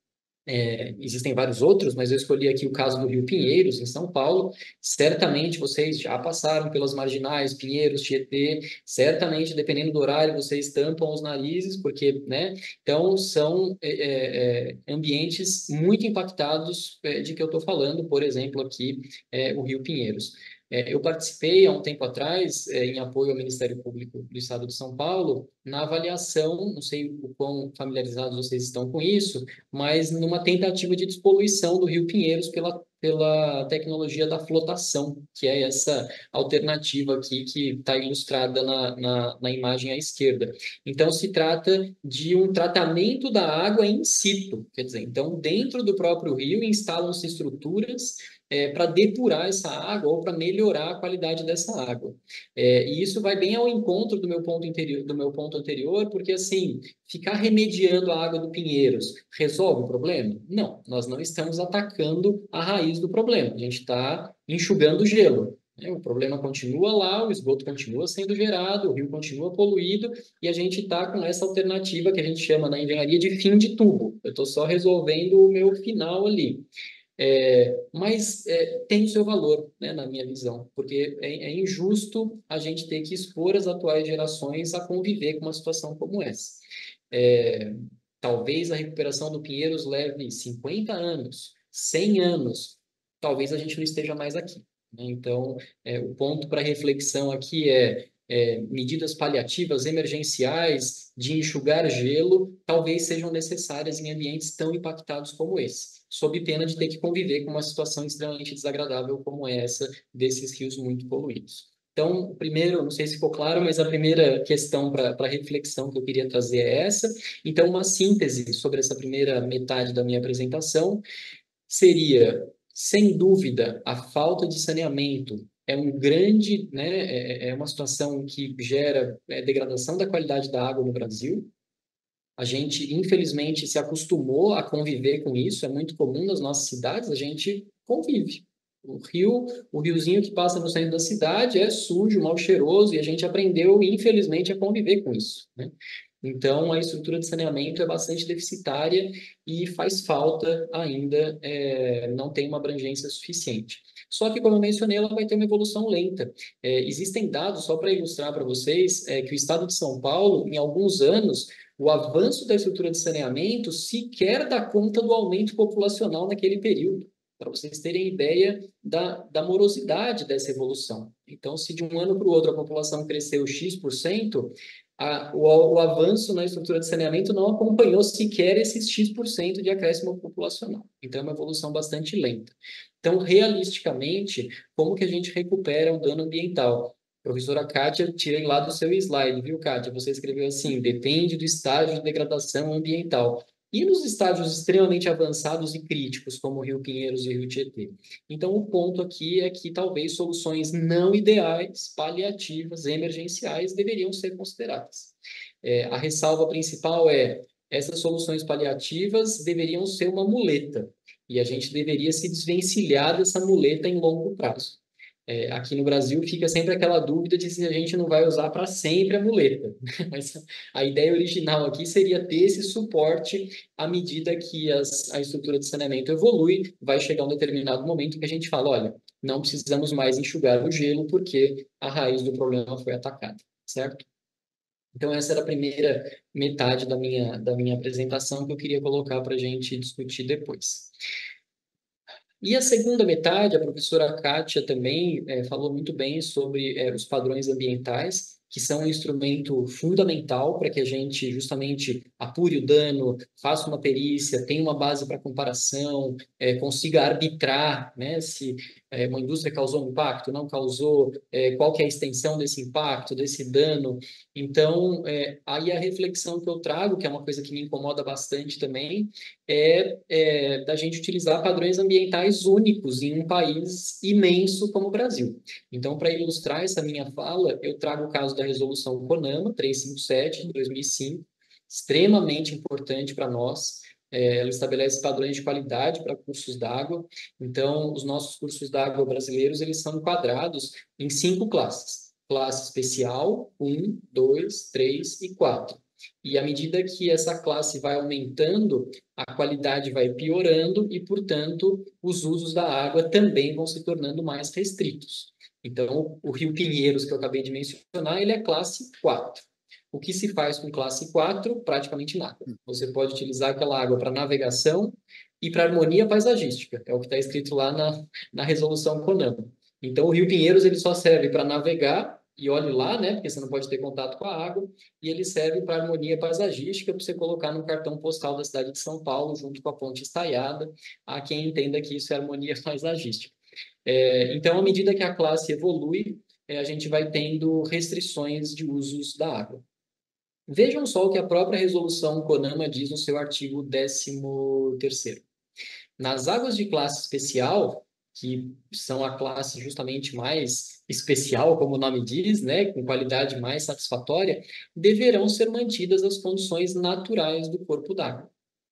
É, existem vários outros, mas eu escolhi aqui o caso do Rio Pinheiros, em São Paulo. Certamente vocês já passaram pelas marginais, Pinheiros, Tietê, certamente, dependendo do horário, vocês tampam os narizes, porque, né? Então, são é, é, ambientes muito impactados é, de que eu estou falando, por exemplo, aqui, é, o Rio Pinheiros. É, eu participei há um tempo atrás, é, em apoio ao Ministério Público do Estado de São Paulo, na avaliação, não sei o quão familiarizados vocês estão com isso, mas numa tentativa de despoluição do Rio Pinheiros pela, pela tecnologia da flotação, que é essa alternativa aqui que está ilustrada na, na, na imagem à esquerda. Então, se trata de um tratamento da água in situ, quer dizer, então, dentro do próprio rio, instalam-se estruturas é, para depurar essa água ou para melhorar a qualidade dessa água. É, e isso vai bem ao encontro do meu ponto interior, do meu ponto anterior, porque assim, ficar remediando a água do Pinheiros resolve o problema? Não, nós não estamos atacando a raiz do problema, a gente está enxugando o gelo. Né? O problema continua lá, o esgoto continua sendo gerado, o rio continua poluído, e a gente está com essa alternativa que a gente chama na engenharia de fim de tubo. Eu estou só resolvendo o meu final ali. É, mas é, tem o seu valor, né, na minha visão, porque é, é injusto a gente ter que expor as atuais gerações a conviver com uma situação como essa. É, talvez a recuperação do Pinheiros leve cinquenta anos, cem anos, talvez a gente não esteja mais aqui. Né? Então, é, o ponto para reflexão aqui é, é medidas paliativas emergenciais de enxugar gelo talvez sejam necessárias em ambientes tão impactados como esse, sob pena de ter que conviver com uma situação extremamente desagradável como essa desses rios muito poluídos. Então, primeiro, não sei se ficou claro, mas a primeira questão para reflexão que eu queria trazer é essa. Então, uma síntese sobre essa primeira metade da minha apresentação seria, sem dúvida, a falta de saneamento é um grande, né, é, é uma situação que gera é, degradação da qualidade da água no Brasil. A gente, infelizmente, se acostumou a conviver com isso, é muito comum nas nossas cidades, a gente convive. O rio, o riozinho que passa no centro da cidade é sujo, mal cheiroso, e a gente aprendeu, infelizmente, a conviver com isso, né? Então, a estrutura de saneamento é bastante deficitária e faz falta ainda, é, não tem uma abrangência suficiente. Só que, como eu mencionei, ela vai ter uma evolução lenta. É, existem dados, só para ilustrar para vocês, é, que o estado de São Paulo, em alguns anos, o avanço da estrutura de saneamento sequer dá conta do aumento populacional naquele período, para vocês terem ideia da, da morosidade dessa evolução. Então, se de um ano para o outro a população cresceu X%, a, o, o avanço na estrutura de saneamento não acompanhou sequer esses X% de acréscimo populacional. Então, é uma evolução bastante lenta. Então, realisticamente, como que a gente recupera o dano ambiental? Professora Kátia, tirei lá do seu slide, viu, Kátia? Você escreveu assim, depende do estágio de degradação ambiental. E nos estágios extremamente avançados e críticos, como o Rio Pinheiros e o Rio Tietê? Então, o ponto aqui é que talvez soluções não ideais, paliativas, emergenciais, deveriam ser consideradas. É, a ressalva principal é, essas soluções paliativas deveriam ser uma muleta, e a gente deveria se desvencilhar dessa muleta em longo prazo. É, aqui no Brasil fica sempre aquela dúvida de se a gente não vai usar para sempre a muleta. Mas a ideia original aqui seria ter esse suporte à medida que as, a estrutura de saneamento evolui, vai chegar um determinado momento que a gente fala, olha, não precisamos mais enxugar o gelo porque a raiz do problema foi atacada, certo? Então, essa era a primeira metade da minha, da minha apresentação que eu queria colocar para a gente discutir depois. E a segunda metade, a professora Kátia também é, falou muito bem sobre é, os padrões ambientais, que são um instrumento fundamental para que a gente justamente apure o dano, faça uma perícia, tenha uma base para comparação, é, consiga arbitrar, né, se é, uma indústria causou um impacto, não causou, é, qual que é a extensão desse impacto, desse dano. Então, é, aí a reflexão que eu trago, que é uma coisa que me incomoda bastante também, é, é da gente utilizar padrões ambientais únicos em um país imenso como o Brasil. Então, para ilustrar essa minha fala, eu trago o caso da resolução CONAMA trezentos e cinquenta e sete, de dois mil e cinco, extremamente importante para nós. É, ela estabelece padrões de qualidade para cursos d'água. Então, os nossos cursos d'água brasileiros, eles são enquadrados em cinco classes. Classe especial, um, dois, três e quatro. E à medida que essa classe vai aumentando, a qualidade vai piorando e, portanto, os usos da água também vão se tornando mais restritos. Então, o Rio Pinheiros, que eu acabei de mencionar, ele é classe quatro. O que se faz com classe quatro? Praticamente nada. Você pode utilizar aquela água para navegação e para harmonia paisagística. É o que está escrito lá na, na resolução CONAMA. Então, o Rio Pinheiros ele só serve para navegar, e olhe lá, né? Porque você não pode ter contato com a água, e ele serve para harmonia paisagística, para você colocar no cartão postal da cidade de São Paulo, junto com a ponte estaiada, a quem entenda que isso é harmonia paisagística. É, então, à medida que a classe evolui, é, a gente vai tendo restrições de usos da água. Vejam só o que a própria resolução CONAMA diz no seu artigo décimo terceiro. Nas águas de classe especial, que são a classe justamente mais especial, como o nome diz, né, com qualidade mais satisfatória, deverão ser mantidas as condições naturais do corpo d'água.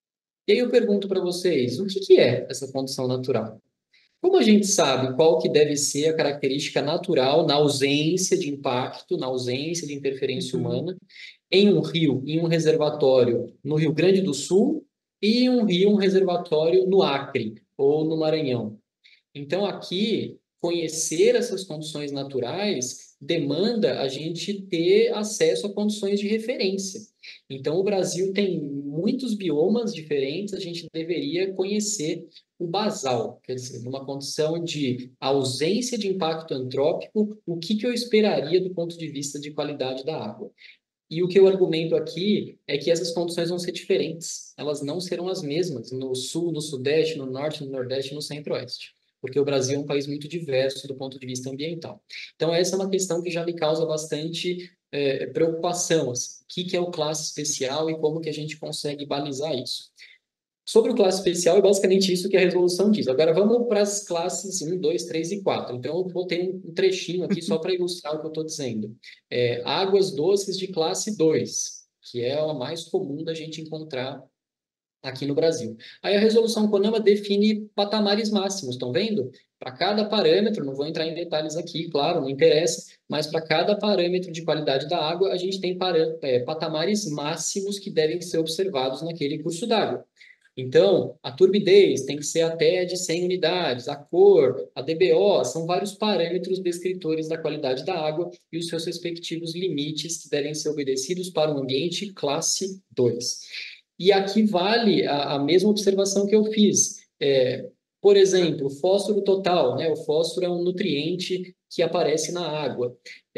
E aí eu pergunto para vocês, o que, que é essa condição natural? Como a gente sabe qual que deve ser a característica natural na ausência de impacto, na ausência de interferência humana, em um rio, em um reservatório no Rio Grande do Sul e em um rio, um reservatório no Acre ou no Maranhão? Então, aqui, conhecer essas condições naturais demanda a gente ter acesso a condições de referência. Então, o Brasil tem muitos biomas diferentes, a gente deveria conhecer o basal, quer dizer, numa condição de ausência de impacto antrópico, o que, que eu esperaria do ponto de vista de qualidade da água. E o que eu argumento aqui é que essas condições vão ser diferentes, elas não serão as mesmas no sul, no sudeste, no norte, no nordeste e no centro-oeste, porque o Brasil é um país muito diverso do ponto de vista ambiental. Então, essa é uma questão que já me causa bastante é, preocupação, assim, o que, que é o classe especial e como que a gente consegue balizar isso. Sobre o classe especial, é basicamente isso que a resolução diz. Agora, vamos para as classes um, dois, três e quatro. Então, eu botei um trechinho aqui só para ilustrar o que eu estou dizendo. É, águas doces de classe dois, que é a mais comum da gente encontrar aqui no Brasil. Aí a resolução CONAMA define patamares máximos, estão vendo? Para cada parâmetro, não vou entrar em detalhes aqui, claro, não interessa, mas para cada parâmetro de qualidade da água, a gente tem é, patamares máximos que devem ser observados naquele curso d'água. Então, a turbidez tem que ser até de cem unidades, a cor, a D B O, são vários parâmetros descritores da qualidade da água e os seus respectivos limites que devem ser obedecidos para um ambiente classe dois. E aqui vale a, a mesma observação que eu fiz. É, por exemplo, fósforo total, né? O fósforo é um nutriente que aparece na água.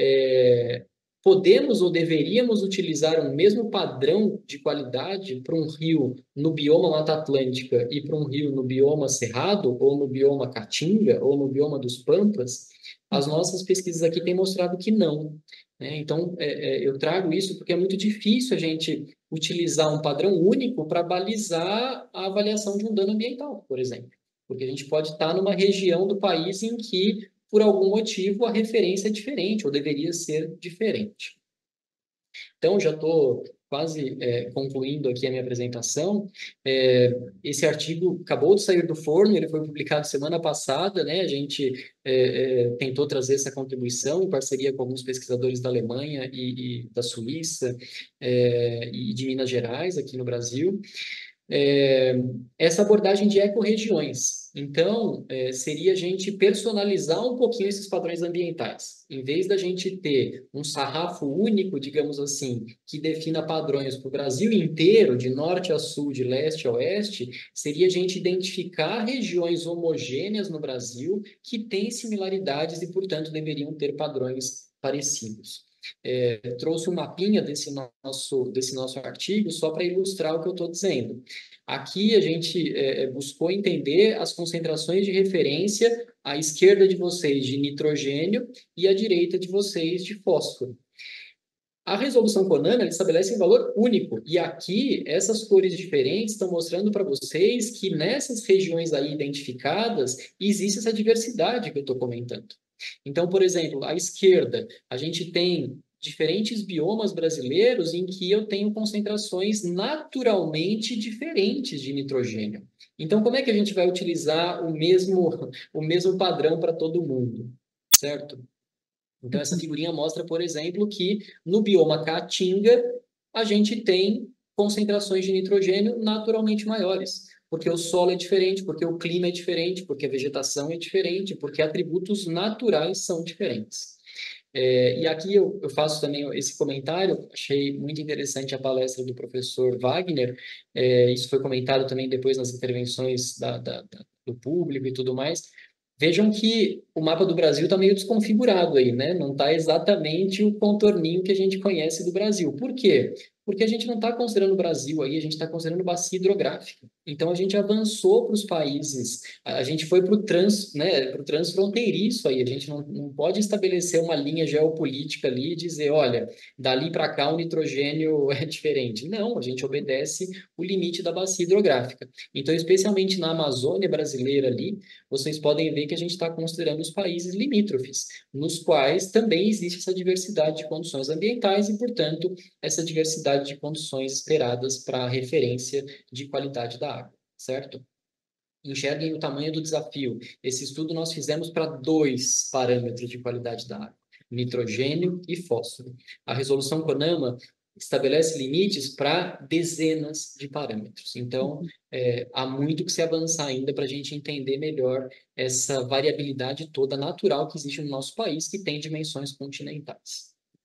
É, podemos ou deveríamos utilizar o mesmo padrão de qualidade para um rio no bioma Mata Atlântica e para um rio no bioma Cerrado, ou no bioma Caatinga, ou no bioma dos Pampas? As nossas pesquisas aqui têm mostrado que não. Né? Então, é, é, eu trago isso porque é muito difícil a gente utilizar um padrão único para balizar a avaliação de um dano ambiental, por exemplo. Porque a gente pode estar numa região do país em que, por algum motivo, a referência é diferente, ou deveria ser diferente. Então, já estou quase é, concluindo aqui a minha apresentação. É, esse artigo acabou de sair do forno, ele foi publicado semana passada, né? A gente é, é, tentou trazer essa contribuição em parceria com alguns pesquisadores da Alemanha e, e da Suíça é, e de Minas Gerais, aqui no Brasil. É, essa abordagem de ecorregiões. Então, é, seria a gente personalizar um pouquinho esses padrões ambientais. Em vez da gente ter um sarrafo único, digamos assim, que defina padrões para o Brasil inteiro, de norte a sul, de leste a oeste, seria a gente identificar regiões homogêneas no Brasil que têm similaridades e, portanto, deveriam ter padrões parecidos. É, trouxe um mapinha desse nosso, desse nosso artigo só para ilustrar o que eu estou dizendo. Aqui a gente é, buscou entender as concentrações de referência à esquerda de vocês de nitrogênio e à direita de vocês de fósforo. A resolução CONAMA estabelece um valor único, e aqui essas cores diferentes estão mostrando para vocês que nessas regiões aí identificadas existe essa diversidade que eu estou comentando. Então, por exemplo, à esquerda, a gente tem diferentes biomas brasileiros em que eu tenho concentrações naturalmente diferentes de nitrogênio. Então, como é que a gente vai utilizar o mesmo, o mesmo padrão para todo mundo, certo? Então, essa figurinha mostra, por exemplo, que no bioma Caatinga, a gente tem concentrações de nitrogênio naturalmente maiores, porque o solo é diferente, porque o clima é diferente, porque a vegetação é diferente, porque atributos naturais são diferentes. É, e aqui eu, eu faço também esse comentário, achei muito interessante a palestra do professor Wagner, é, isso foi comentado também depois nas intervenções da, da, da, do público e tudo mais. Vejam que o mapa do Brasil está meio desconfigurado aí, né? Não está exatamente o contorninho que a gente conhece do Brasil. Por quê? Porque a gente não está considerando o Brasil aí, a gente está considerando bacia hidrográfica. Então, a gente avançou para os países, a gente foi para o trans, né, pro transfronteiriço aí, a gente não, não pode estabelecer uma linha geopolítica ali e dizer, olha, dali para cá o nitrogênio é diferente. Não, a gente obedece o limite da bacia hidrográfica. Então, especialmente na Amazônia brasileira ali, vocês podem ver que a gente está considerando os países limítrofes, nos quais também existe essa diversidade de condições ambientais e, portanto, essa diversidade de condições esperadas para a referência de qualidade da água, certo? Enxerguem o tamanho do desafio. Esse estudo nós fizemos para dois parâmetros de qualidade da água, nitrogênio e fósforo. A resolução CONAMA estabelece limites para dezenas de parâmetros. Então, é, há muito que se avançar ainda para a gente entender melhor essa variabilidade toda natural que existe no nosso país, que tem dimensões continentais.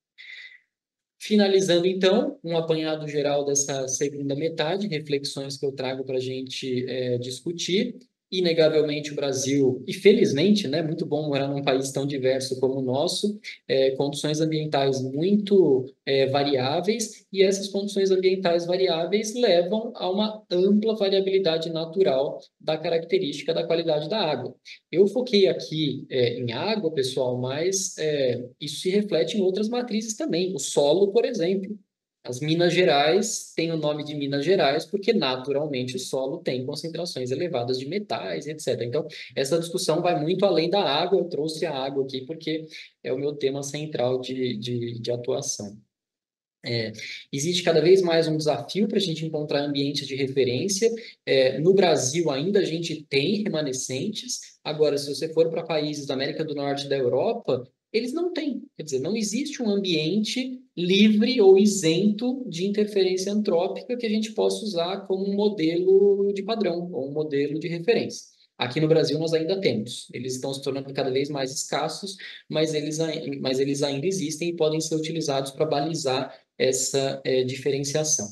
Finalizando, então, um apanhado geral dessa segunda metade, reflexões que eu trago para a gente é, discutir. Inegavelmente, o Brasil, e felizmente, né, muito bom morar num país tão diverso como o nosso, é, condições ambientais muito é, variáveis, e essas condições ambientais variáveis levam a uma ampla variabilidade natural da característica da qualidade da água. Eu foquei aqui é, em água, pessoal, mas é, isso se reflete em outras matrizes também. O solo, por exemplo. As Minas Gerais têm o nome de Minas Gerais porque, naturalmente, o solo tem concentrações elevadas de metais, etcétera. Então, essa discussão vai muito além da água. Eu trouxe a água aqui porque é o meu tema central de, de, de atuação. É, existe cada vez mais um desafio para a gente encontrar ambientes de referência. É, no Brasil, ainda a gente tem remanescentes. Agora, se você for para países da América do Norte e da Europa, eles não têm. Quer dizer, não existe um ambiente livre ou isento de interferência antrópica que a gente possa usar como um modelo de padrão ou um modelo de referência. Aqui no Brasil nós ainda temos. Eles estão se tornando cada vez mais escassos, mas eles, mas eles ainda existem e podem ser utilizados para balizar essa é, diferenciação.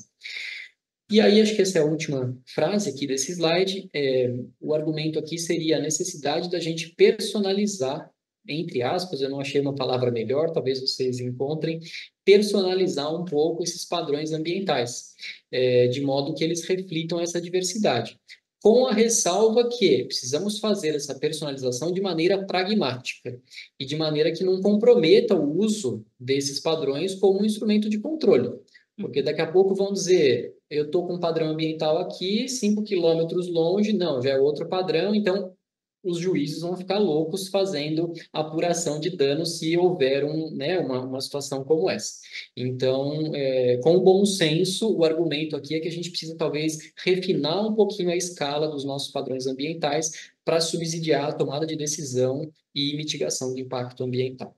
E aí, acho que essa é a última frase aqui desse slide. É, o argumento aqui seria a necessidade da gente personalizar, entre aspas, eu não achei uma palavra melhor, talvez vocês encontrem, personalizar um pouco esses padrões ambientais, é, de modo que eles reflitam essa diversidade. Com a ressalva que precisamos fazer essa personalização de maneira pragmática e de maneira que não comprometa o uso desses padrões como um instrumento de controle. Porque daqui a pouco vão dizer, eu estou com um padrão ambiental aqui, cinco quilômetros longe, não, já é outro padrão, então os juízes vão ficar loucos fazendo apuração de danos se houver um, né, uma, uma situação como essa. Então, é, com bom senso, o argumento aqui é que a gente precisa talvez refinar um pouquinho a escala dos nossos padrões ambientais para subsidiar a tomada de decisão e mitigação do impacto ambiental.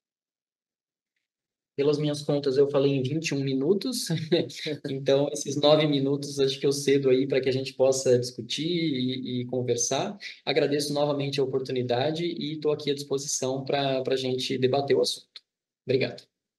Pelas minhas contas, eu falei em vinte e um minutos, então esses nove minutos acho que eu cedo aí para que a gente possa discutir e, e conversar. Agradeço novamente a oportunidade e estou aqui à disposição para a gente debater o assunto. Obrigado.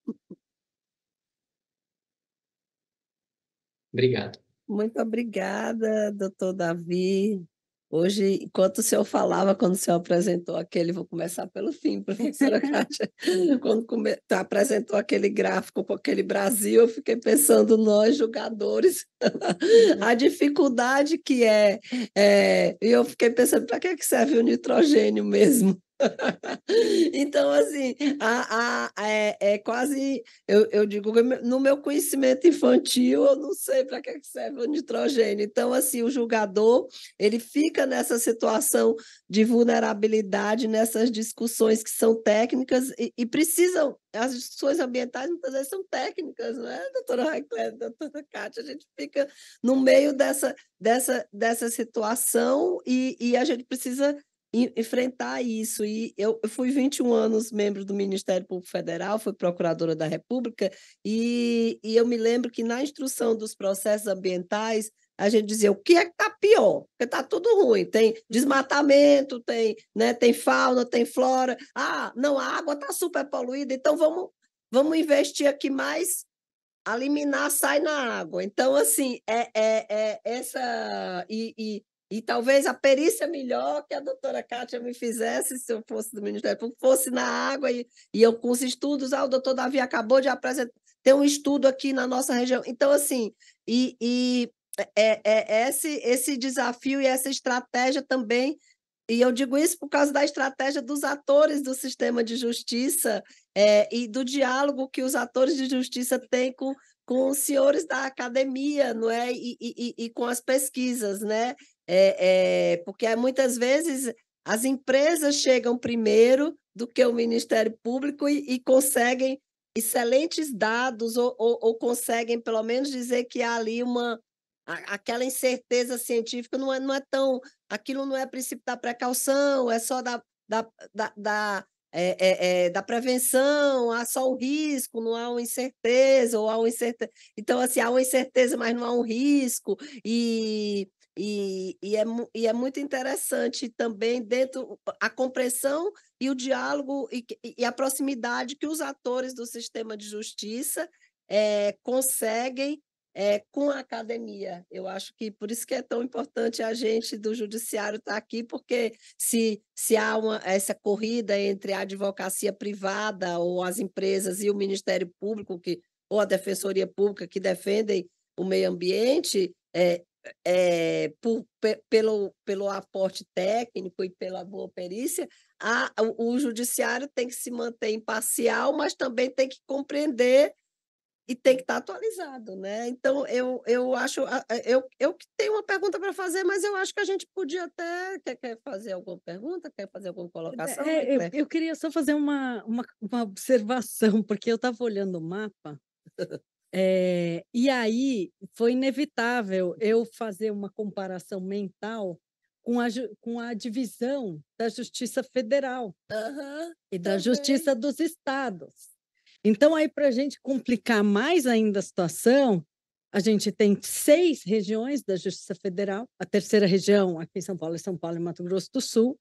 Obrigado. Muito obrigada, doutor Davi. Hoje, enquanto o senhor falava, quando o senhor apresentou aquele, vou começar pelo fim, professora Kátia, quando come, tá, apresentou aquele gráfico com aquele Brasil, eu fiquei pensando nós, jogadores, a dificuldade que é, é, e eu fiquei pensando, para que serve o nitrogênio mesmo? Então, assim, a, a, é, é quase, eu, eu digo, no meu conhecimento infantil, eu não sei para que serve o nitrogênio. Então, assim, o julgador, ele fica nessa situação de vulnerabilidade, nessas discussões que são técnicas e, e precisam, as discussões ambientais muitas vezes são técnicas, não é, doutora Raicléia, doutora Kátia? A gente fica no meio dessa, dessa, dessa situação e, e a gente precisa en enfrentar isso. E eu eu fui vinte e um anos membro do Ministério Público Federal, fui procuradora da República, e e eu me lembro que na instrução dos processos ambientais, a gente dizia: "O que é que está pior? Porque está tudo ruim, tem desmatamento, tem, né, tem fauna, tem flora. Ah, não, a água está super poluída, então vamos vamos investir aqui mais, a liminar sai na água". Então, assim, é é é essa e e e talvez a perícia melhor que a doutora Kátia me fizesse, se eu fosse do Ministério Público, fosse na água e e eu com os estudos, ah, o doutor Davi acabou de apresentar tem um estudo aqui na nossa região. Então, assim, e e é é esse esse desafio e essa estratégia também, e eu digo isso por causa da estratégia dos atores do sistema de justiça, eh, e do diálogo que os atores de justiça têm com com os senhores da academia, não é, e e e e com as pesquisas, né. Eh eh, porque muitas vezes as empresas chegam primeiro do que o Ministério Público e e conseguem excelentes dados ou ou ou conseguem pelo menos dizer que há ali uma a aquela incerteza científica não é não é tão aquilo não é princípio da precaução, é só da da da da eh eh eh, da prevenção, há só o risco, não há uma incerteza ou há uma incerte então, assim, há uma incerteza, mas não há um risco. E e e é mu e é muito interessante também dentro a compreensão e o diálogo e que e a proximidade que os atores do sistema de justiça, eh, conseguem, eh, com a academia. Eu acho que por isso que é tão importante a gente do judiciário estar aqui, porque se se há uma essa corrida entre a advocacia privada ou as empresas e o Ministério Público que ou a Defensoria Pública que defendem o meio ambiente, eh eh, por pe pelo pelo aporte técnico e pela boa perícia, a o o judiciário tem que se manter imparcial, mas também tem que compreender e tem que estar atualizado, né. Então eu eu acho a a eu eu que tenho uma pergunta para fazer, mas eu acho que a gente podia até quer quer fazer alguma pergunta? Quer fazer alguma colocação, É, eu Maicé? eu queria só fazer uma uma uma observação, porque eu estava olhando o mapa, eh, e aí foi inevitável eu fazer uma comparação mental com a ju com a divisão da Justiça Federal Aham, e da também. Justiça dos Estados. Então aí para a gente complicar mais ainda a situação, a gente tem seis regiões da Justiça Federal, a terceira região aqui em São Paulo é São Paulo e Mato Grosso do Sul,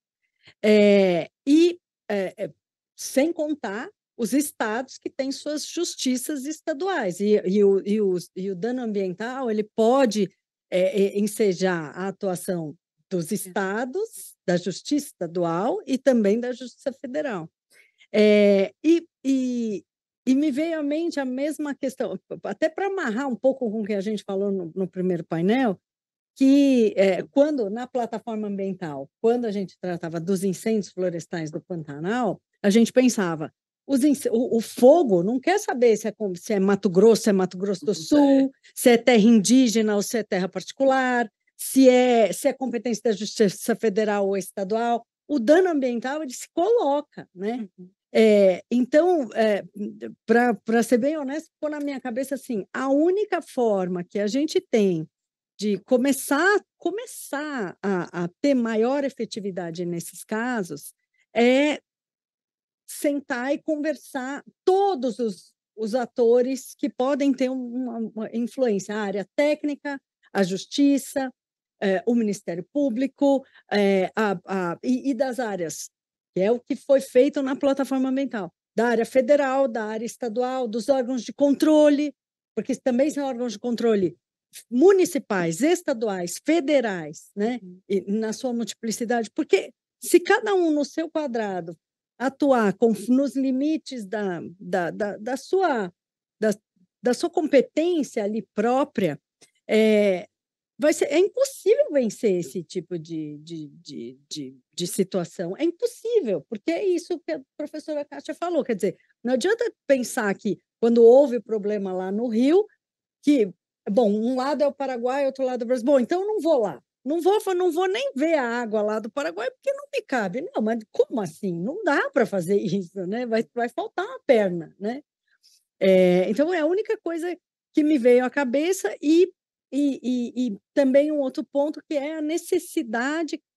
eh, e, eh eh, sem contar os estados que têm suas justiças estaduais. E e o e os e o dano ambiental, ele pode, eh eh, ensejar a atuação dos estados, da justiça estadual e também da Justiça Federal. Eh, e e e me veio à mente a mesma questão, até para amarrar um pouco com o que a gente falou no no primeiro painel, que, eh, quando na plataforma ambiental, quando a gente tratava dos incêndios florestais do Pantanal, a gente pensava, os ince o o fogo não quer saber se é com se é Mato Grosso, se é Mato Grosso do É. Sul, se é terra indígena ou se é terra particular, se é se é competência da Justiça Federal ou estadual, o dano ambiental ele se coloca, né. Eh, então, eh, pra pra ser bem honesto, ficou na minha cabeça assim, a única forma que a gente tem de começar começar a a ter maior efetividade nesses casos, é sentar e conversar todos os os atores que podem ter uma uma influência, a área técnica, a justiça, eh, o Ministério Público, eh, a a e e das áreas, que é o que foi feito na plataforma ambiental, da área federal, da área estadual, dos órgãos de controle, porque também são órgãos de controle municipais, estaduais, federais, né, e na sua multiplicidade, porque se cada um no seu quadrado atuar com nos limites da da da da sua da da sua competência ali própria, eh, vai ser é impossível vencer esse tipo de de de de de situação, é impossível, porque é isso que a professora Kátia falou, quer dizer, não adianta pensar que quando houve o problema lá no Rio, que bom, um lado é o Paraguai, outro lado é o Brasil, bom, então eu não vou lá, não vou não vou nem ver a água lá do Paraguai, porque não me cabe. Não, mas como assim? Não dá para fazer isso, né, vai vai faltar uma perna, né. Eh, então é a única coisa que me veio à cabeça e e e e também um outro ponto que é a necessidade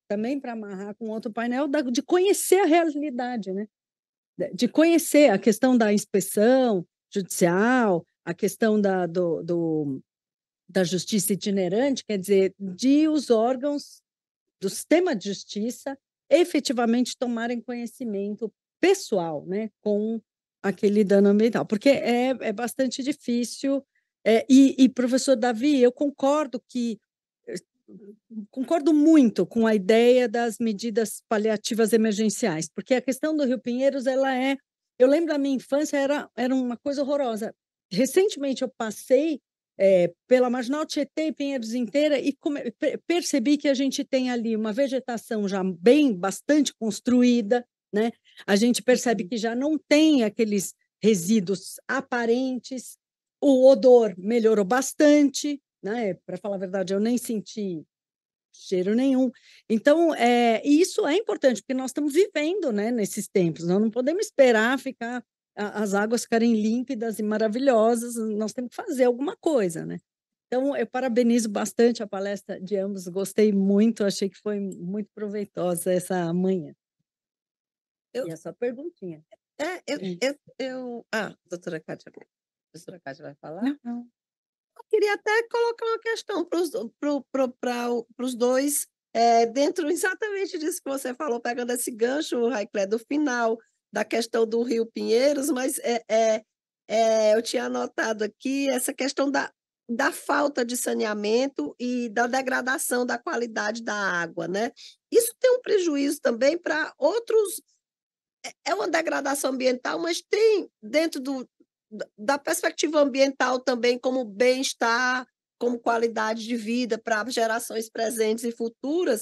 também para amarrar com outro painel, da, de conhecer a realidade, né? De conhecer a questão da inspeção judicial, a questão da, do, do, da justiça itinerante, quer dizer, de os órgãos do sistema de justiça efetivamente tomarem conhecimento pessoal, né, com aquele dano ambiental, porque é, é bastante difícil. É, e, e, professor Davi, eu concordo que concordo muito com a ideia das medidas paliativas emergenciais, porque a questão do Rio Pinheiros, ela é, eu lembro da minha infância, era, era uma coisa horrorosa. Recentemente eu passei é, pela Marginal Tietê e Pinheiros inteira e come, percebi que a gente tem ali uma vegetação já bem, bastante construída, né? A gente percebe que já não tem aqueles resíduos aparentes, o odor melhorou bastante, né? Para falar a verdade, eu nem senti cheiro nenhum. Então, é, isso é importante, porque nós estamos vivendo, né, nesses tempos, nós não podemos esperar ficar a, as águas ficarem límpidas e maravilhosas, nós temos que fazer alguma coisa, né? Então, eu parabenizo bastante a palestra de ambos, gostei muito, achei que foi muito proveitosa essa manhã. Eu, e a sua perguntinha. É, eu, eu, eu... Ah, doutora Kátia, a doutora Kátia vai falar? Não, não. Eu queria até colocar uma questão para os pro, pro, pro, dois, é, dentro exatamente disso que você falou, pegando esse gancho, Raiclé, do final, da questão do Rio Pinheiros, mas é, é, é, eu tinha anotado aqui essa questão da, da falta de saneamento e da degradação da qualidade da água, né? Isso tem um prejuízo também para outros. É uma degradação ambiental, mas tem dentro do, da perspectiva ambiental também como bem-estar, como qualidade de vida para gerações presentes e futuras,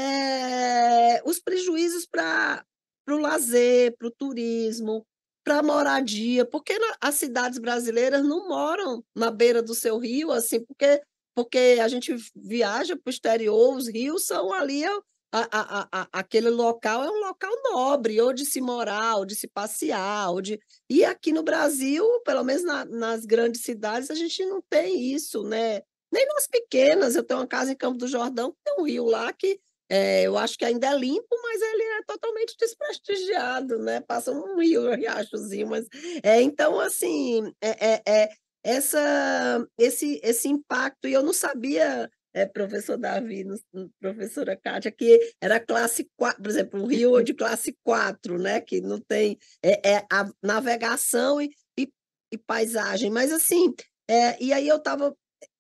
é, os prejuízos para o lazer, para o turismo, para a moradia, porque na, as cidades brasileiras não moram na beira do seu rio, assim, porque, porque a gente viaja para o exterior, os rios são ali... A, a, a, aquele local é um local nobre, ou de se morar, ou de se passear, ou de... E aqui no Brasil, pelo menos na, nas grandes cidades, a gente não tem isso, né? Nem nas pequenas. Eu tenho uma casa em Campo do Jordão, tem um rio lá que é, eu acho que ainda é limpo, mas ele é totalmente desprestigiado, né? Passa um rio, um riachozinho, mas... É, então, assim, é, é, é essa, esse, esse impacto, e eu não sabia... É, professor Davi, professora Kátia, que era classe quatro, por exemplo, o Rio de classe quatro, né? Que não tem é, é a navegação e, e, e paisagem. Mas assim, é, e aí eu estava.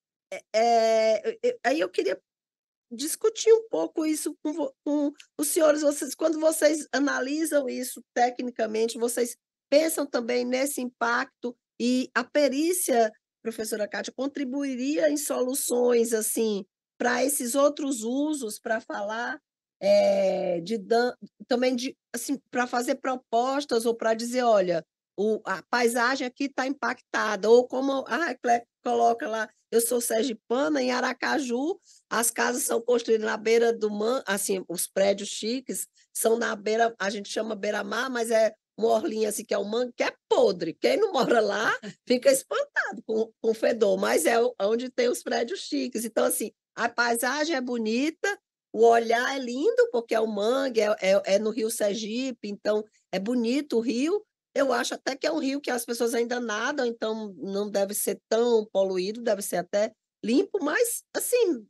É, é, aí eu queria discutir um pouco isso com, com os senhores, vocês, quando vocês analisam isso tecnicamente, vocês pensam também nesse impacto e a perícia, professora Kátia, contribuiria em soluções assim para esses outros usos, para falar é, de também de assim para fazer propostas ou para dizer, olha, o, a paisagem aqui está impactada, ou como a Raiclé coloca lá, eu sou sergipana, em Aracaju, as casas são construídas na beira do mar, assim, os prédios chiques são na beira, a gente chama beira-mar, mas é uma orlinha assim, que é um mangue, que é podre. Quem não mora lá fica espantado com, com o fedor, mas é onde tem os prédios chiques. Então, assim, a paisagem é bonita, o olhar é lindo, porque é o mangue, é, é, é no Rio Sergipe, então é bonito o rio. Eu acho até que é um rio que as pessoas ainda nadam, então não deve ser tão poluído, deve ser até limpo, mas, assim,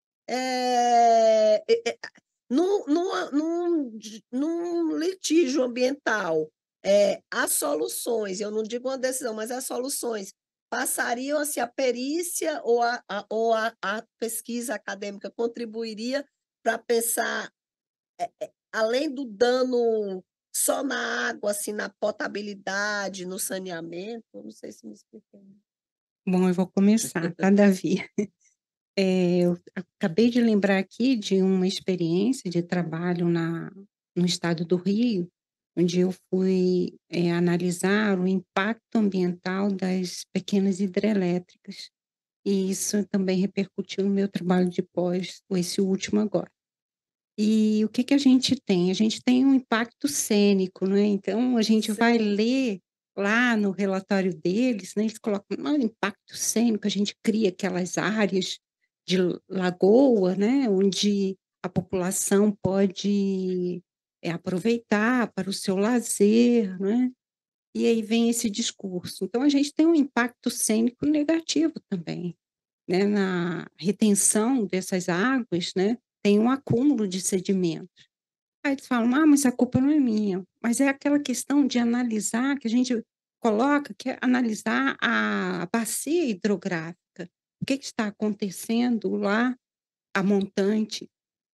é, é, é, num, num, num, num litígio ambiental, é, as soluções, eu não digo uma decisão, mas as soluções passariam-se a perícia ou a, a, ou a, a pesquisa acadêmica contribuiria para pensar, é, é, além do dano só na água, assim, na potabilidade, no saneamento, não sei se me expliquei. Bom, eu vou começar, tá, Davi? É, eu acabei de lembrar aqui de uma experiência de trabalho na, no estado do Rio, onde eu fui é, analisar o impacto ambiental das pequenas hidrelétricas. E isso também repercutiu no meu trabalho de pós, esse último agora. E o que que a gente tem? A gente tem um impacto cênico, né? Então, a gente vai ler lá no relatório deles, né? Eles colocam no impacto cênico, a gente cria aquelas áreas de lagoa, né? Onde a população pode é, aproveitar para o seu lazer, né? E aí vem esse discurso. Então, a gente tem um impacto cênico negativo também, né? Na retenção dessas águas, né? Tem um acúmulo de sedimentos. Aí eles falam, ah, mas a culpa não é minha. Mas é aquela questão de analisar, que a gente coloca, que é analisar a bacia hidrográfica. O que, que está acontecendo lá, a montante,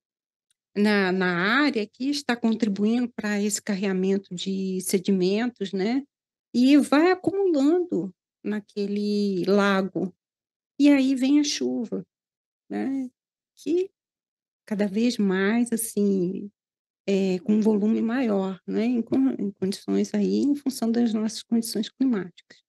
na, na área que está contribuindo para esse carreamento de sedimentos, né? E vai acumulando naquele lago. E aí vem a chuva, né? Que cada vez mais, assim, é, com um volume maior, né? Em, con- em condições aí, em função das nossas condições climáticas.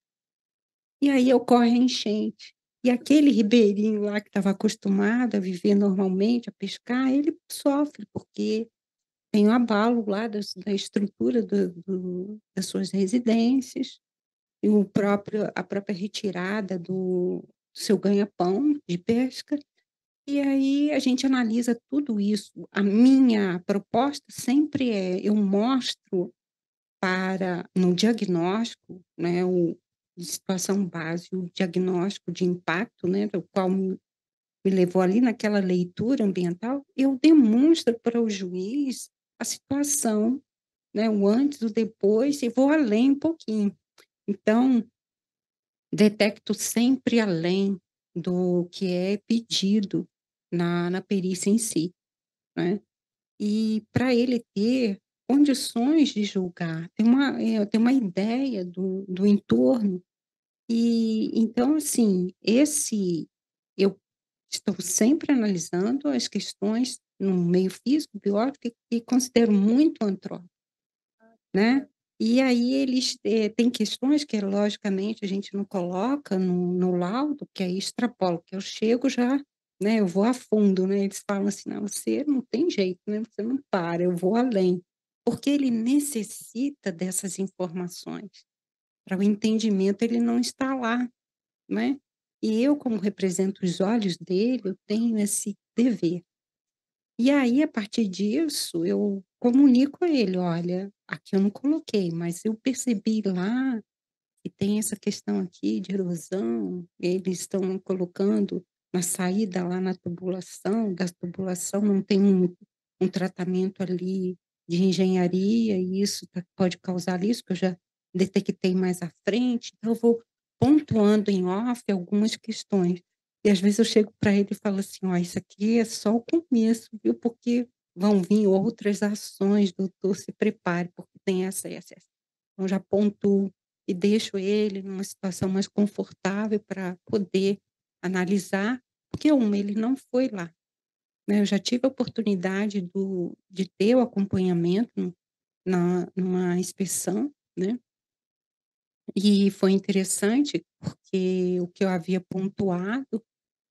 E aí ocorre a enchente. E aquele ribeirinho lá que estava acostumado a viver normalmente, a pescar, ele sofre, porque tem o abalo lá das da estrutura do do das suas residências, e o próprio a própria retirada do seu ganha-pão de pesca. E aí a gente analisa tudo isso. A minha proposta sempre é: eu mostro para no diagnóstico, né, o de situação base, o diagnóstico de impacto, né, do qual me me levou ali naquela leitura ambiental, eu demonstro para o juiz a situação, né, o antes, o depois, e vou além um pouquinho. Então, detecto sempre além do que é pedido na na perícia em si, né. E para ele ter condições de julgar, ter uma eh, ter uma ideia do do entorno. E então, assim, esse eu estou sempre analisando as questões no meio físico, biológico, e e considero muito antrópico, né. E aí eles, eh, têm questões que logicamente a gente não coloca no no laudo, que aí extrapolo, que eu chego já, né, eu vou a fundo, né, eles falam assim: "Não, você não tem jeito, né, você não para, eu vou além". Porque ele necessita dessas informações, para o entendimento ele não está lá, né. E eu, como represento os olhos dele, eu tenho esse dever. E aí, a partir disso, eu comunico a ele: "Olha, aqui eu não coloquei, mas eu percebi lá que tem essa questão aqui de erosão, eles estão colocando na saída lá na tubulação, da tubulação não tem um um tratamento ali de engenharia e isso tá pode causar isso, que eu já detectei mais à frente", então eu vou pontuando em off algumas questões. E às vezes eu chego para ele e falo assim: "Ó, isso aqui é só o começo, viu, porque vão vir outras ações, doutor, se prepare, porque tem essa, essa, essa". Então já pontuo e deixo ele numa situação mais confortável para poder analisar, porque uma, ele não foi lá, né, eu já tive a oportunidade do de ter o acompanhamento no na numa inspeção, né, e foi interessante, porque o que eu havia pontuado,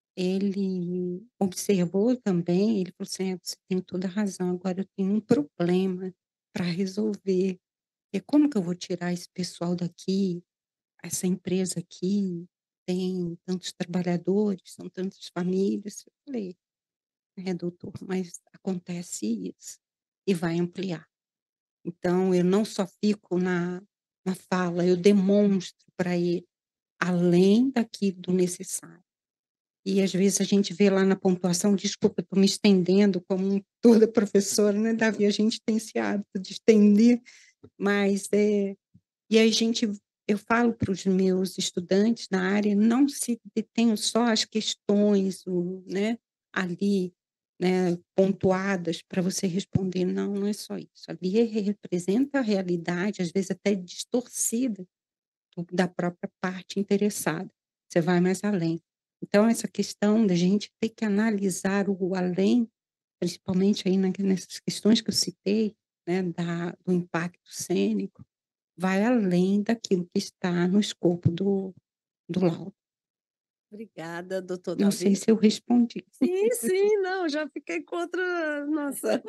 ele observou também, ele falou assim: "É, você tem toda a razão, agora eu tenho um problema para resolver, é como que eu vou tirar esse pessoal daqui? Essa empresa aqui tem tantos trabalhadores, são tantas famílias". Eu falei: "É, doutor, mas acontece isso e vai ampliar". Então eu não só fico na na fala, eu demonstro para ele, além daqui do necessário. E às vezes a gente vê lá na pontuação, desculpa, eu estou me estendendo como toda professora, né, Davi, a gente tem esse hábito de estender, mas, eh e aí a gente eu falo para os meus estudantes na área, não se detenham só as questões, o né, ali, né, pontuadas para você responder, não, não é só isso, ali re representa a realidade, às vezes até distorcida do da própria parte interessada, você vai mais além. Então essa questão da gente ter que analisar o além, principalmente aí na nessas questões que eu citei, né, da do impacto cênico, vai além daquilo que está no escopo do do laudo. Obrigada, doutor Não sei Davi. se eu respondi. Sim, sim, não, já fiquei contra nossa.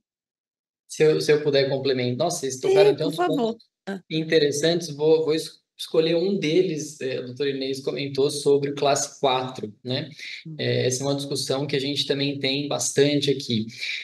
Se eu, se eu puder complementar, nossa, vocês tocaram em Sim, por tantos pontos favor. Hã. interessantes, vou, vou es- escolher um deles. É, o doutor Inês comentou sobre o classe quatro, né? É, essa é uma discussão que a gente também tem bastante aqui.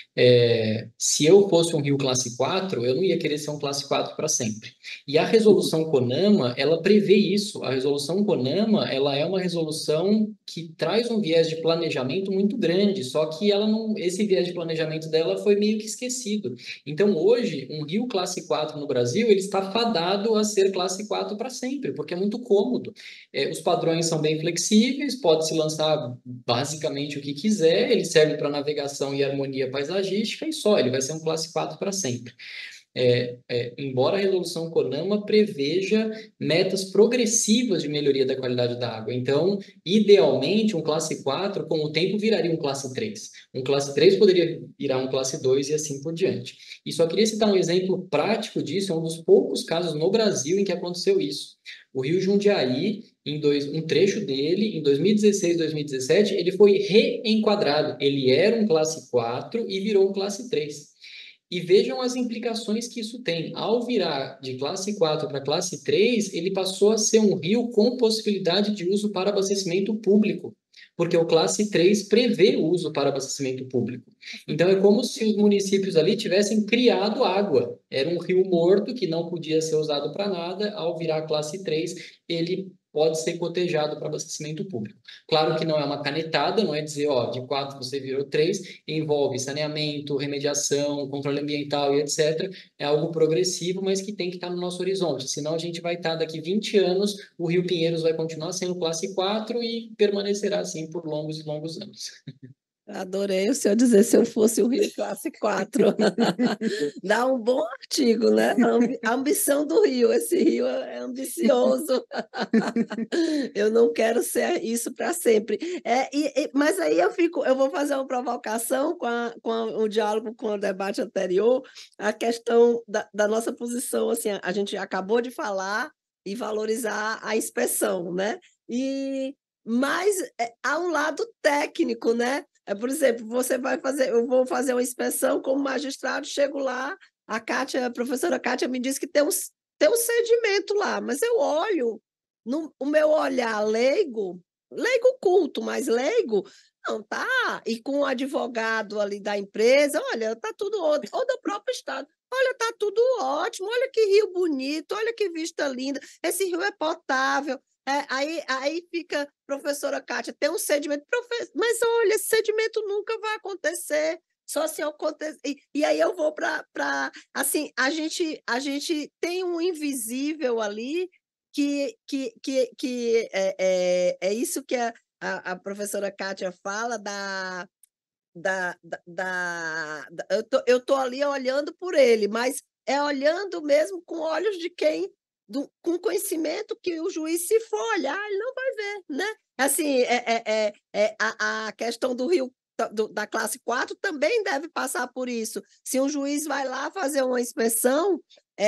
É, se eu fosse um rio classe quatro, eu não ia querer ser um classe quatro para sempre. E a resolução CONAMA, ela prevê isso. A resolução CONAMA, ela é uma resolução que traz um viés de planejamento muito grande, só que ela não, esse viés de planejamento dela foi meio que esquecido. Então, hoje, um rio classe quatro no Brasil, ele está fadado a ser classe quatro para sempre, porque é muito cômodo. É, os padrões são bem flexíveis, pode-se lançar basicamente o que quiser, ele serve para navegação e harmonia paisagística e só, ele vai ser um classe quatro para sempre. É, é, embora a resolução CONAMA preveja metas progressivas de melhoria da qualidade da água. Então, idealmente, um classe quatro, com o tempo, viraria um classe três. Um classe três poderia virar um classe dois e assim por diante. E só queria citar um exemplo prático disso, é um dos poucos casos no Brasil em que aconteceu isso. O Rio Jundiaí, em dois, um trecho dele, em dois mil e dezesseis, dois mil e dezessete, ele foi reenquadrado. Ele era um classe quatro e virou um classe três. E vejam as implicações que isso tem. Ao virar de classe quatro para classe três, ele passou a ser um rio com possibilidade de uso para abastecimento público, porque o classe três prevê o uso para abastecimento público. Então, é como se os municípios ali tivessem criado água. Era um rio morto que não podia ser usado para nada. Ao virar classe três, ele pode ser cotejado para abastecimento público. Claro que não é uma canetada, não é dizer, ó, de quatro você virou três, envolve saneamento, remediação, controle ambiental e etcétera. É algo progressivo, mas que tem que estar no nosso horizonte, senão a gente vai estar daqui vinte anos, o Rio Pinheiros vai continuar sendo classe quatro e permanecerá assim por longos e longos anos. Adorei o senhor dizer se eu fosse o Rio classe quatro. Dá um bom artigo, né? A ambição do Rio. Esse Rio é ambicioso. Eu não quero ser isso para sempre. É, e, e, mas aí eu fico, eu vou fazer uma provocação com, a, com a, o diálogo com o debate anterior, a questão da, da nossa posição. Assim, a gente acabou de falar e valorizar a inspeção, né? E, mas é, há um lado técnico, né? É, por exemplo, você vai fazer, eu vou fazer uma inspeção como magistrado, chego lá, a Kátia, a professora Kátia me disse que tem um, tem um sedimento lá, mas eu olho, no, o meu olhar leigo, leigo culto, mas leigo, não, tá, e com o advogado ali da empresa, olha, tá tudo, ou, ou do próprio estado, olha, tá tudo ótimo, olha que rio bonito, olha que vista linda, esse rio é potável. É, aí, aí fica, professora Kátia, tem um sedimento, profe... mas olha, esse sedimento nunca vai acontecer, só se acontecer. E, e aí eu vou para. Assim, a gente, a gente tem um invisível ali que, que, que, que é, é, é isso que a, a, a professora Kátia fala da. Da, da, da, da eu, tô, eu tô ali olhando por ele, mas é olhando mesmo com olhos de quem do, com conhecimento que o juiz, se for olhar, ele não vai ver, né? Assim, é, é, é, é a, a questão do Rio do, da classe quatro também deve passar por isso. Se um juiz vai lá fazer uma inspeção,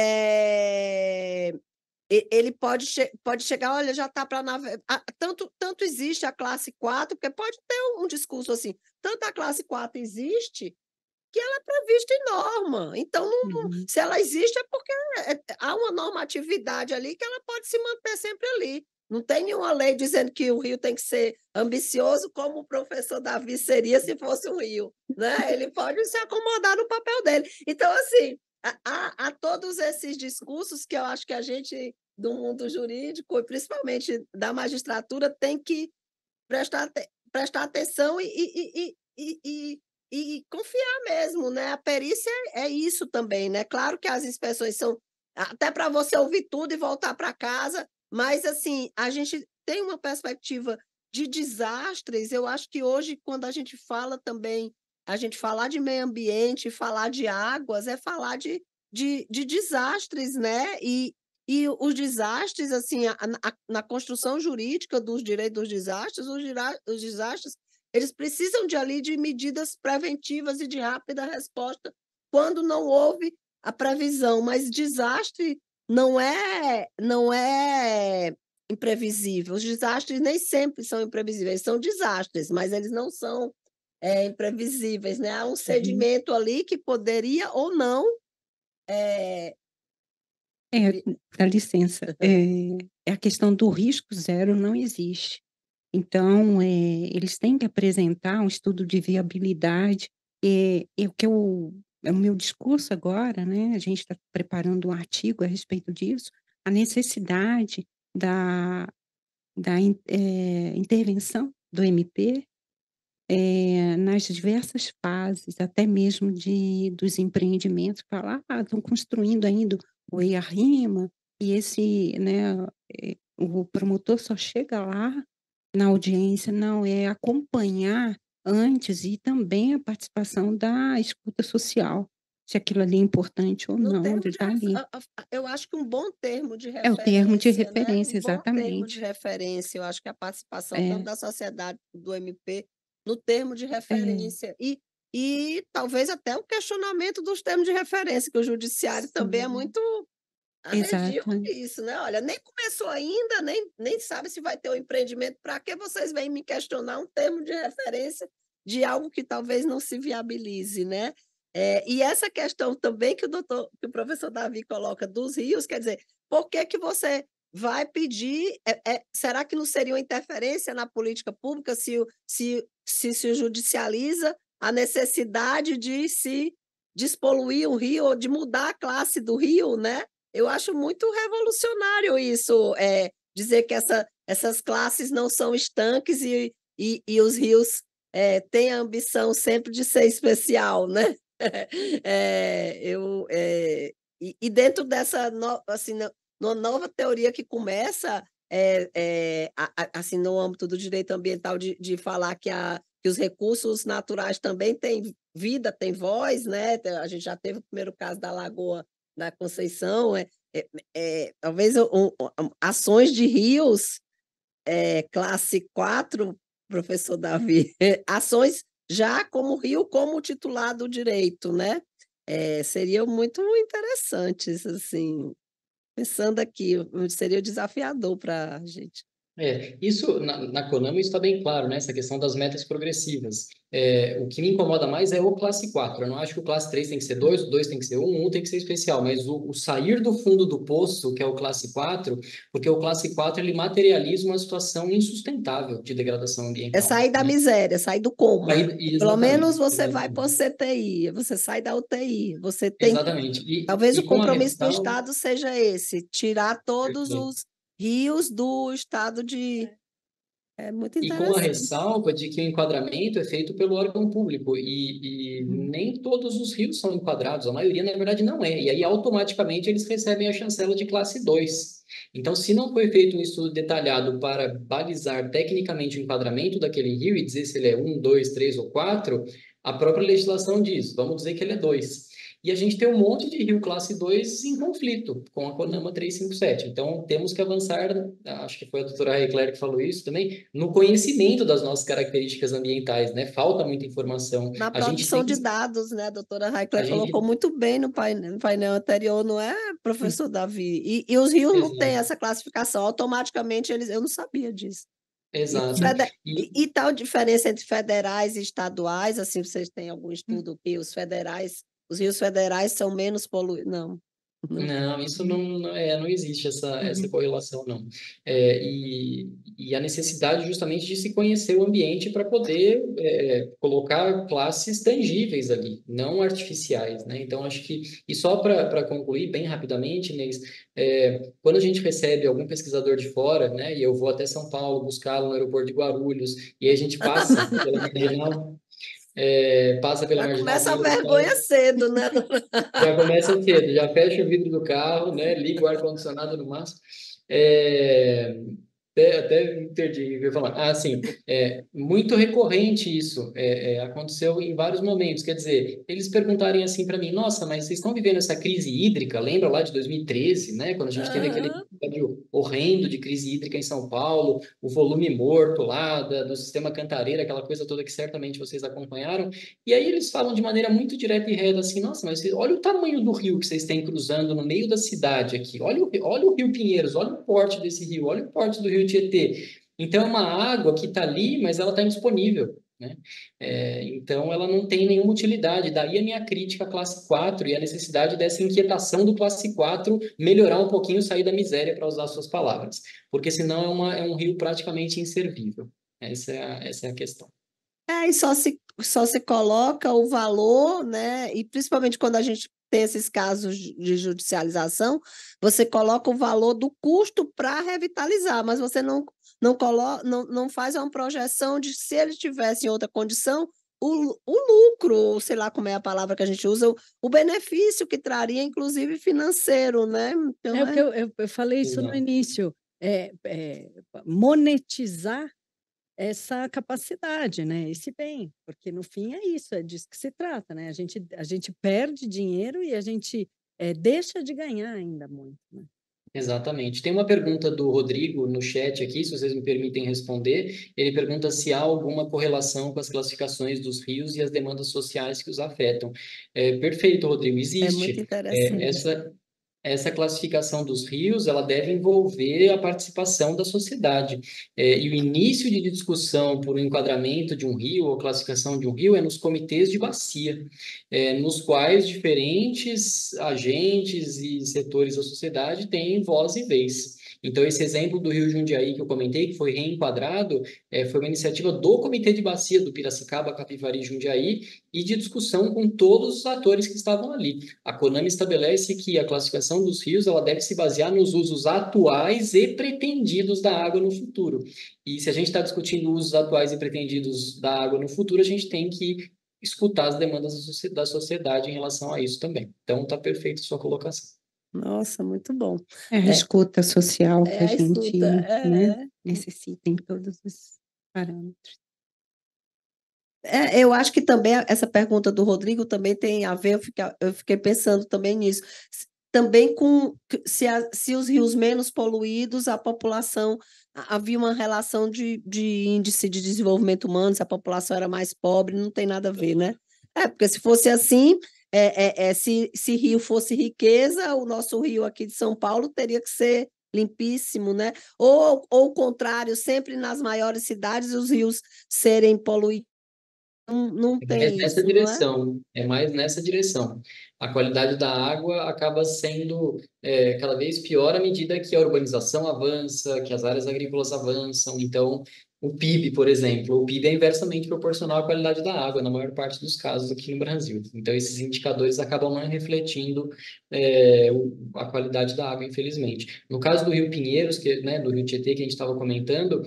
é, ele pode, che pode chegar, olha, já está para navegar. Tanto, tanto existe a classe quatro, porque pode ter um, um discurso assim, tanto a classe quatro existe que ela é prevista em norma. Então, não, uhum. se ela existe, é porque é, há uma normatividade ali que ela pode se manter sempre ali. Não tem nenhuma lei dizendo que o Rio tem que ser ambicioso, como o professor Davi seria se fosse um Rio. Né? Ele pode se acomodar no papel dele. Então, assim, há, há todos esses discursos que eu acho que a gente, do mundo jurídico, e principalmente da magistratura, tem que prestar, prestar atenção e, e, e, e E confiar mesmo, né? A perícia é isso também, né? Claro que as inspeções são até para você ouvir tudo e voltar para casa, mas assim, a gente tem uma perspectiva de desastres. Eu acho que hoje, quando a gente fala também, a gente falar de meio ambiente, falar de águas, é falar de, de, de desastres, né? E, e os desastres, assim, a, a, na construção jurídica dos direitos dos desastres, os, os desastres eles precisam de ali de medidas preventivas e de rápida resposta quando não houve a previsão, mas desastre não é não é imprevisível. Os desastres nem sempre são imprevisíveis, são desastres, mas eles não são é, imprevisíveis, né? Há um sedimento uhum. ali que poderia ou não é, É, Vi dá licença, eh, é a questão do risco zero não existe. Então, eh, eles têm que apresentar um estudo de viabilidade, eh, e o que eu é o meu discurso agora, né, a gente está preparando um artigo a respeito disso, a necessidade da da in eh, intervenção do M P, eh, nas diversas fases, até mesmo de dos empreendimentos, falar: "Ah, estão construindo ainda o EIA-RIMA", e esse, né, eh, o promotor só chega lá na audiência, não, é acompanhar antes e também a participação da escuta social, se aquilo ali é importante ou No não, termo de de estar ref ali. a a eu acho que um bom termo de É o termo de referência, né, referência, um bom termo de exatamente. referência, eu acho que a participação tanto É, da sociedade do M P no termo de é, referência e e talvez até o questionamento dos termos de referência, que o judiciário também é sim, muito arredio com exato, isso, né. "Olha, nem começou ainda, nem nem sabe se vai ter o empreendimento, para que vocês vêm me questionar um termo de referência de algo que talvez não se viabilize", né. Eh, e essa questão também que o doutor que o professor Davi coloca dos rios, quer dizer, por que que você vai pedir eh eh, será que não seria uma interferência na política pública se o se se se judicializa a necessidade de se despoluir o rio ou de mudar a classe do rio, né? Eu acho muito revolucionário isso, eh, dizer que essa essas classes não são estanques e e e os rios, eh, têm a ambição sempre de ser especial, né. Eh, eu, eh, e e dentro dessa no assim, na numa nova teoria que começa, eh eh, a a assim, no âmbito do direito ambiental de de falar que a que os recursos naturais também têm vida, têm voz, né, a gente já teve o primeiro caso da Lagoa da Conceição, é é eh, talvez o o um ações de rios, eh, classe quatro, professor Davi, ações já como rio, como titular do direito, né, eh, seriam muito interessantes, assim, pensando aqui, seria desafiador para a gente. É, isso na, na Konami está bem claro, né? Essa questão das metas progressivas. É, o que me incomoda mais é o classe quatro. Eu não acho que o classe três tem que ser dois, o dois tem que ser um, um tem que ser especial, mas o, o sair do fundo do poço, que é o classe quatro, porque o classe quatro ele materializa uma situação insustentável de degradação É ambiental, sair da né? miséria, sair do coma. Aí, Pelo menos exatamente, você vai para o exatamente. C T I, você sai da U T I, você tem que Exatamente. E, talvez o e com a compromisso do ressalva. Estado seja esse, tirar todos Perfeito. os rios do estado de é muito E com a interessante. ressalva de que o enquadramento é feito pelo órgão público e, e uhum, nem todos os rios são enquadrados, a maioria, na verdade, não é. E aí, automaticamente, eles recebem a chancela de classe dois. Então, se não foi feito um estudo detalhado para balizar tecnicamente o enquadramento daquele rio e dizer se ele é um, dois, três ou quatro, a própria legislação diz, vamos dizer que ele é dois. E a gente tem um monte de rio classe dois em conflito com a CONAMA trezentos e cinquenta e sete. Então, temos que avançar, acho que foi a doutora Recler que falou isso também, no conhecimento das nossas características ambientais, né? Falta muita informação. Na A gente produção tem, de dados, né, a doutora a Raicler colocou gente, muito bem no painel no painel anterior, não é, professor Davi? E e os rios não têm exato, essa classificação, automaticamente eles eu não sabia disso. E os exato. fede E e e tal diferença entre federais e estaduais, assim, vocês têm algum estudo que os federais os rios federais são menos polui não, não. não, isso não, não, é, não existe essa, essa uhum, correlação, não. É, e, e a necessidade justamente de se conhecer o ambiente para poder é, colocar classes tangíveis ali, não artificiais, né? Então, acho que, e só para concluir bem rapidamente, Inês, é, quando a gente recebe algum pesquisador de fora, né, e eu vou até São Paulo buscá-lo no aeroporto de Guarulhos, e aí a gente passa pela marginal, é, passa pela Já marginal, começa a tem os vergonha cedo, né. já começa cedo, já fecha o vidro do carro, né? Liga o ar-condicionado no máximo. É, até, até me perdi o que eu ia falar. Ah, sim, é muito recorrente isso. É, é, aconteceu em vários momentos. Quer dizer, eles perguntarem assim para mim: Nossa, mas vocês estão vivendo essa crise hídrica? Lembra lá de dois mil e treze, né? Quando a gente teve aquele Aham. episódio horrendo de crise hídrica em São Paulo, o volume morto lá da, do sistema Cantareira, aquela coisa toda que certamente vocês acompanharam. E aí eles falam de maneira muito direta e reta assim: Nossa, mas olha o tamanho do rio que vocês têm cruzando no meio da cidade aqui. Olha o, olha o Rio Pinheiros, olha o porte desse rio, olha o porte do Rio Tietê. Então, é uma água que está ali, mas ela está indisponível. né? É, então, ela não tem nenhuma utilidade. Daí a minha crítica à classe quatro e a necessidade dessa inquietação do classe quatro melhorar um pouquinho, sair da miséria, para usar suas palavras. Porque senão é, uma, é um rio praticamente inservível. Essa é a, essa é a questão. É, e só se, só se coloca o valor, né? E principalmente quando a gente tem esses casos de judicialização, você coloca o valor do custo para revitalizar, mas você não, não, coloca, não, não faz uma projeção de se ele tivesse em outra condição, o, o lucro, sei lá como é a palavra que a gente usa, o, o benefício que traria, inclusive financeiro, né? Então, É o que é, eu, eu, eu falei isso no Exato. início, é, é monetizar essa capacidade, né? Esse bem, porque no fim é isso, é disso que se trata, né? A gente, a gente perde dinheiro e a gente é, deixa de ganhar ainda muito, né? Exatamente. Tem uma pergunta do Rodrigo no chat aqui, se vocês me permitem responder. Ele pergunta se há alguma correlação com as classificações dos rios e as demandas sociais que os afetam. É, perfeito, Rodrigo, é muito existe. É, interessante. essa, essa classificação dos rios, ela deve envolver a participação da sociedade. É, e o início de discussão por um enquadramento de um rio ou classificação de um rio é nos comitês de bacia, é, nos quais diferentes agentes e setores da sociedade têm voz e vez. Então, esse exemplo do Rio Jundiaí que eu comentei, que foi reenquadrado, é, foi uma iniciativa do Comitê de Bacia do Piracicaba, Capivari e Jundiaí, e de discussão com todos os atores que estavam ali. A CONAMA estabelece que a classificação dos rios ela deve se basear nos usos atuais e pretendidos da água no futuro. E se a gente está discutindo usos atuais e pretendidos da água no futuro, a gente tem que escutar as demandas da sociedade em relação a isso também. Então, está perfeito a sua colocação. Nossa, muito bom. É a É, escuta social que é a a gente, escuta, né, é, necessita em todos os parâmetros. É, eu acho que também essa pergunta do Rodrigo também tem a ver, eu fiquei, eu fiquei pensando também nisso, também com se, a, se os rios menos poluídos, a população, havia uma relação de, de índice de desenvolvimento humano, se a população era mais pobre, não tem nada a ver, né? É, porque se fosse assim, é, é, é, se, se rio fosse riqueza, o nosso rio aqui de São Paulo teria que ser limpíssimo, né? Ou, ou o contrário, sempre nas maiores cidades os rios serem poluídos. Não, não É mais tem nessa isso, não é? direção, é mais nessa direção. A qualidade da água acaba sendo é, cada vez pior à medida que a urbanização avança, que as áreas agrícolas avançam. Então, o P I B, por exemplo, o P I B é inversamente proporcional à qualidade da água, na maior parte dos casos aqui no Brasil. Então, esses indicadores acabam não refletindo é, o- a qualidade da água, infelizmente. No caso do Rio Pinheiros, que, né, do Rio Tietê, que a gente estava comentando,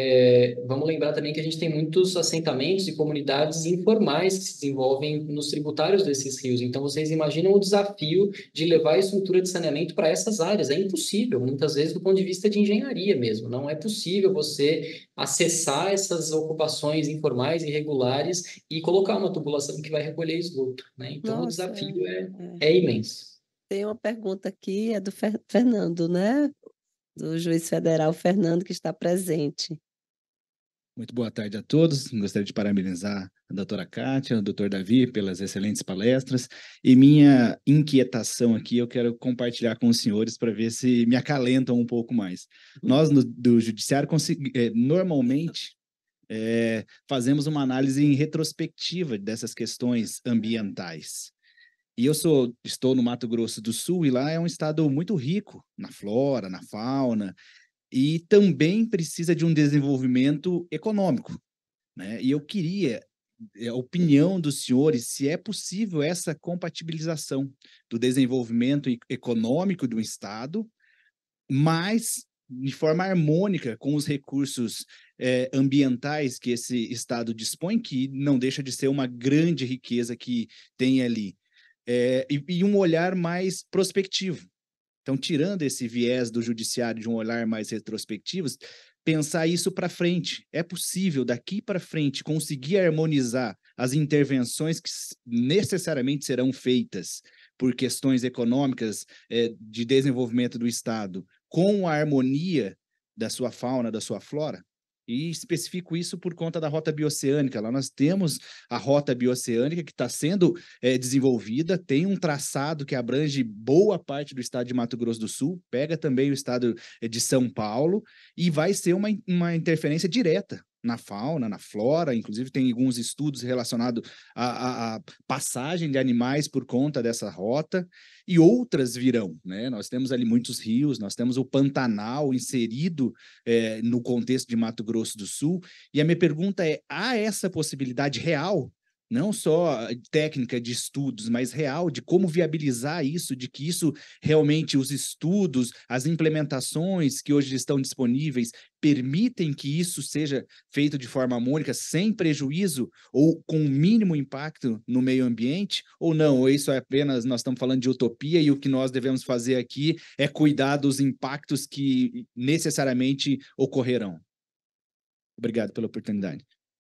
é, vamos lembrar também que a gente tem muitos assentamentos e comunidades informais que se desenvolvem nos tributários desses rios. Então, vocês imaginam o desafio de levar a estrutura de saneamento para essas áreas. É impossível, muitas vezes, do ponto de vista de engenharia mesmo. Não é possível você acessar essas ocupações informais e irregulares e colocar uma tubulação que vai recolher esgoto, né? Então, o Nossa, desafio é, é. é imenso. Tem uma pergunta aqui, é do Fer- Fernando, né? Do juiz federal Fernando, que está presente. Muito boa tarde a todos. Gostaria de parabenizar a doutora Kátia, o doutor Davi, pelas excelentes palestras. E minha inquietação aqui eu quero compartilhar com os senhores para ver se me acalentam um pouco mais. Nós, no, do Judiciário, consegui, é, normalmente é, fazemos uma análise em retrospectiva dessas questões ambientais. E eu sou, estou no Mato Grosso do Sul e lá é um estado muito rico na flora, na fauna, e também precisa de um desenvolvimento econômico, né? E eu queria a opinião dos senhores se é possível essa compatibilização do desenvolvimento econômico do Estado, mas de forma harmônica com os recursos é, ambientais que esse Estado dispõe, que não deixa de ser uma grande riqueza que tem ali, é, e, e um olhar mais prospectivo. Então, tirando esse viés do judiciário de um olhar mais retrospectivo, pensar isso para frente. É possível, daqui para frente, conseguir harmonizar as intervenções que necessariamente serão feitas por questões econômicas é, de desenvolvimento do Estado com a harmonia da sua fauna, da sua flora? E especifico isso por conta da rota bioceânica. Lá nós temos a rota bioceânica que está sendo é, desenvolvida, tem um traçado que abrange boa parte do estado de Mato Grosso do Sul, pega também o estado de São Paulo, e vai ser uma, uma interferência direta na fauna, na flora, inclusive tem alguns estudos relacionados à, à, à passagem de animais por conta dessa rota, e outras virão, né? Nós temos ali muitos rios, nós temos o Pantanal inserido é, no contexto de Mato Grosso do Sul, e a minha pergunta é, há essa possibilidade real, não só técnica de estudos, mas real, de como viabilizar isso, de que isso realmente, os estudos, as implementações que hoje estão disponíveis, permitem que isso seja feito de forma harmônica, sem prejuízo, ou com o mínimo impacto no meio ambiente, ou não, ou isso é apenas, nós estamos falando de utopia, e o que nós devemos fazer aqui é cuidar dos impactos que necessariamente ocorrerão. Obrigado pela oportunidade.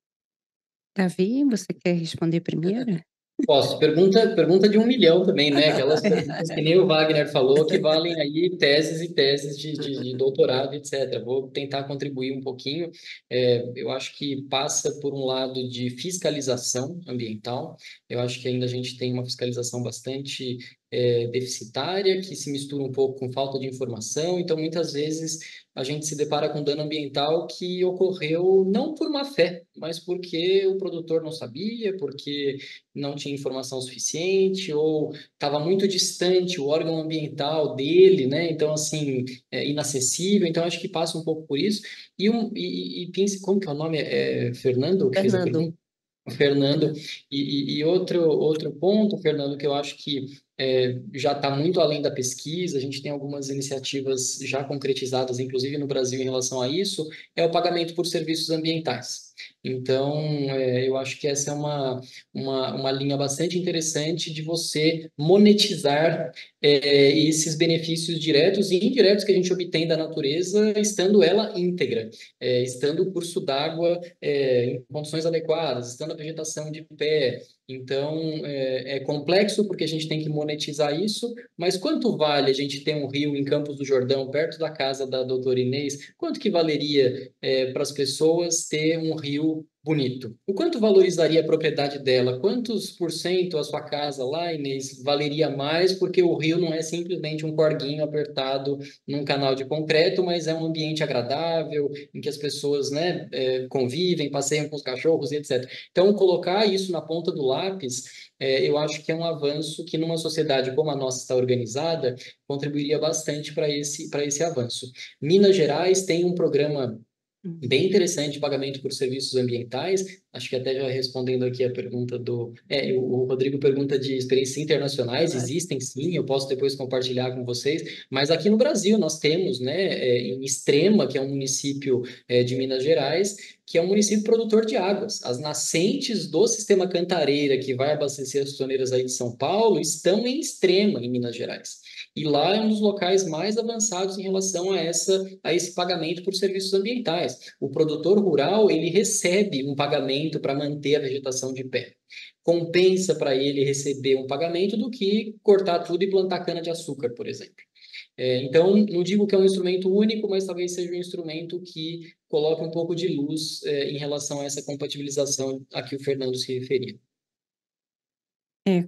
Davi, você quer responder primeiro? Posso. Pergunta, pergunta de um milhão também, né? Aquelas perguntas que nem o Wagner falou, que valem aí teses e teses de, de, de doutorado, etcétera. Vou tentar contribuir um pouquinho. É, eu acho que passa por um lado de fiscalização ambiental. Eu acho que ainda a gente tem uma fiscalização bastante é, deficitária, que se mistura um pouco com falta de informação. Então, muitas vezes, a gente se depara com dano ambiental que ocorreu não por má fé, mas porque o produtor não sabia, porque não tinha informação suficiente ou estava muito distante o órgão ambiental dele, né? Então, assim, é inacessível. Então, acho que passa um pouco por isso. E, um, e, e pense, como que é o nome? É Fernando que fez a Fernando. pergunta? Fernando, e, e, e outro, outro ponto, Fernando, que eu acho que é, já está muito além da pesquisa, a gente tem algumas iniciativas já concretizadas, inclusive no Brasil, em relação a isso, é o pagamento por serviços ambientais. Então, é, eu acho que essa é uma, uma, uma linha bastante interessante de você monetizar é, esses benefícios diretos e indiretos que a gente obtém da natureza, estando ela íntegra, é, estando o curso d'água é, em condições adequadas, estando a vegetação de pé. Então, é, é complexo porque a gente tem que monetizar isso, mas quanto vale a gente ter um rio em Campos do Jordão, perto da casa da doutora Inês? Quanto que valeria é, para as pessoas ter um rio bonito? O quanto valorizaria a propriedade dela? Quantos por cento a sua casa lá, Inês, valeria mais porque o rio não é simplesmente um corguinho apertado num canal de concreto, mas é um ambiente agradável, em que as pessoas, né, é, convivem, passeiam com os cachorros e etcétera. Então, colocar isso na ponta do lápis, é, eu acho que é um avanço que numa sociedade como a nossa está organizada, contribuiria bastante para esse, para esse avanço. Minas Gerais tem um programa bem interessante de pagamento por serviços ambientais, acho que até já respondendo aqui a pergunta do... É, o Rodrigo pergunta de experiências internacionais, existem sim, eu posso depois compartilhar com vocês, mas aqui no Brasil nós temos, né, é, em Extrema, que é um município é, de Minas Gerais, que é um município produtor de águas. As nascentes do sistema Cantareira, que vai abastecer as torneiras aí de São Paulo, estão em Extrema, em Minas Gerais. E lá é um dos locais mais avançados em relação a, essa, a esse pagamento por serviços ambientais. O produtor rural, ele recebe um pagamento para manter a vegetação de pé. Compensa para ele receber um pagamento do que cortar tudo e plantar cana-de-açúcar, por exemplo. É, então, não digo que é um instrumento único, mas talvez seja um instrumento que coloque um pouco de luz é, em relação a essa compatibilização a que o Fernando se referia. É,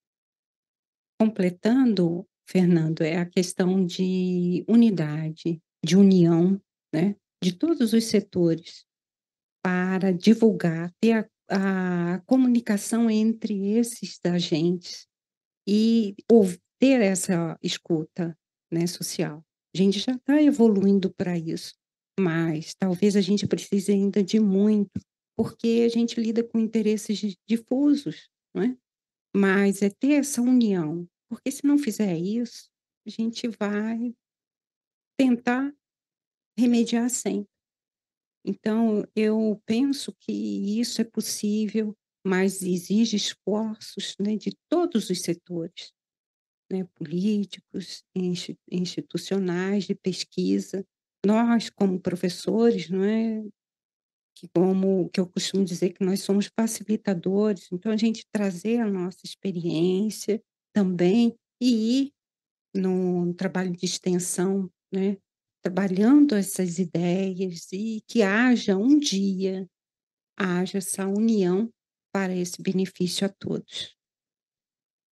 completando, Fernando, é a questão de unidade, de união, né, de todos os setores para divulgar, ter a, a comunicação entre esses agentes e ter essa escuta, né, social. A gente já está evoluindo para isso, mas talvez a gente precise ainda de muito, porque a gente lida com interesses difusos, não é? Mas é ter essa união, porque se não fizer isso, a gente vai tentar remediar sempre. Então, eu penso que isso é possível, mas exige esforços, né, de todos os setores, né, políticos, insti- institucionais, de pesquisa. Nós, como professores, não é, que como que eu costumo dizer que nós somos facilitadores, então a gente trazer a nossa experiência também e ir no trabalho de extensão, né, trabalhando essas ideias e que haja um dia, haja essa união para esse benefício a todos.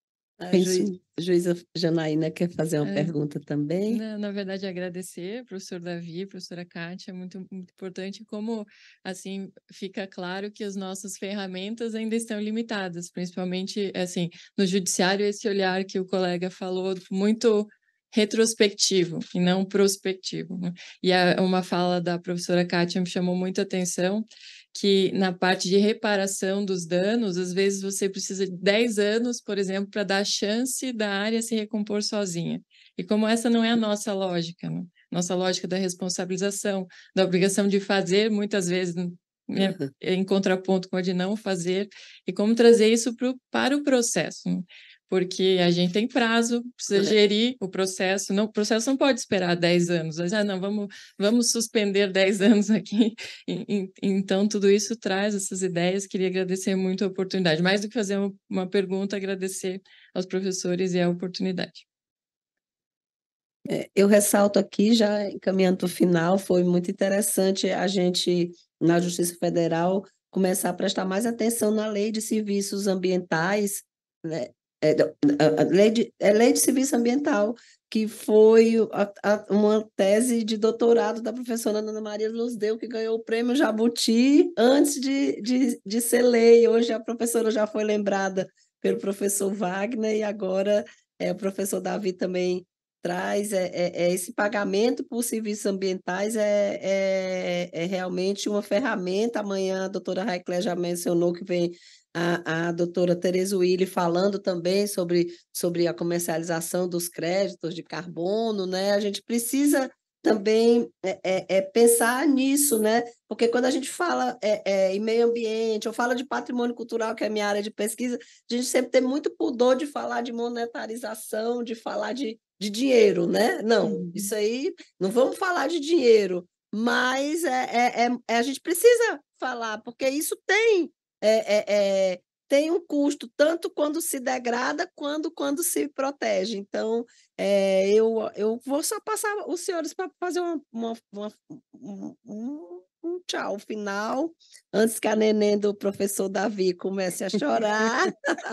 A Penso juí- juíza Janaína quer fazer uma É. pergunta também? Na, na verdade, agradecer, professor Davi, professora Kátia, é muito, muito importante como, assim, fica claro que as nossas ferramentas ainda estão limitadas, principalmente, assim, no judiciário, esse olhar que o colega falou, muito retrospectivo e não prospectivo, né? E a, uma fala da professora Kátia me chamou muito a atenção, que na parte de reparação dos danos, às vezes você precisa de dez anos, por exemplo, para dar a chance da área se recompor sozinha. E como essa não é a nossa lógica, né? Nossa lógica da responsabilização, da obrigação de fazer, muitas vezes, né, em contraponto com a de não fazer, e como trazer isso pro, para o processo, né? Porque a gente tem prazo, precisa gerir o processo, não, o processo não pode esperar dez anos, ah, não, vamos, vamos suspender dez anos aqui. E, e, então, tudo isso traz essas ideias, queria agradecer muito a oportunidade, mais do que fazer uma, uma pergunta, agradecer aos professores e a oportunidade. É, eu ressalto aqui, já encaminhando para o final, foi muito interessante a gente, na Justiça Federal, começar a prestar mais atenção na Lei de Serviços Ambientais, né? É, a, a lei de, é Lei de Serviço Ambiental, que foi a, a, uma tese de doutorado da professora Ana Maria Luzdeu, que ganhou o prêmio Jabuti antes de, de, de ser lei. Hoje a professora já foi lembrada pelo professor Wagner, e agora é, o professor Davi também traz é, é, é esse pagamento por serviços ambientais é, é, é realmente uma ferramenta. Amanhã a doutora Raiclé já mencionou que vem a, a doutora Tereza Willi falando também sobre, sobre a comercialização dos créditos de carbono, né? A gente precisa também é, é, é pensar nisso, né? Porque quando a gente fala é, é, em meio ambiente, ou fala de patrimônio cultural, que é a minha área de pesquisa, a gente sempre tem muito pudor de falar de monetarização, de falar de de dinheiro, né? Não, uhum. Isso aí, não vamos falar de dinheiro, mas é, é, é, é, a gente precisa falar, porque isso tem, é, é, é, tem um custo, tanto quando se degrada, quanto quando se protege. Então, é, eu, eu vou só passar os senhores para fazer uma, uma, uma, um, um, um tchau final, antes que a neném do professor Davi comece a chorar,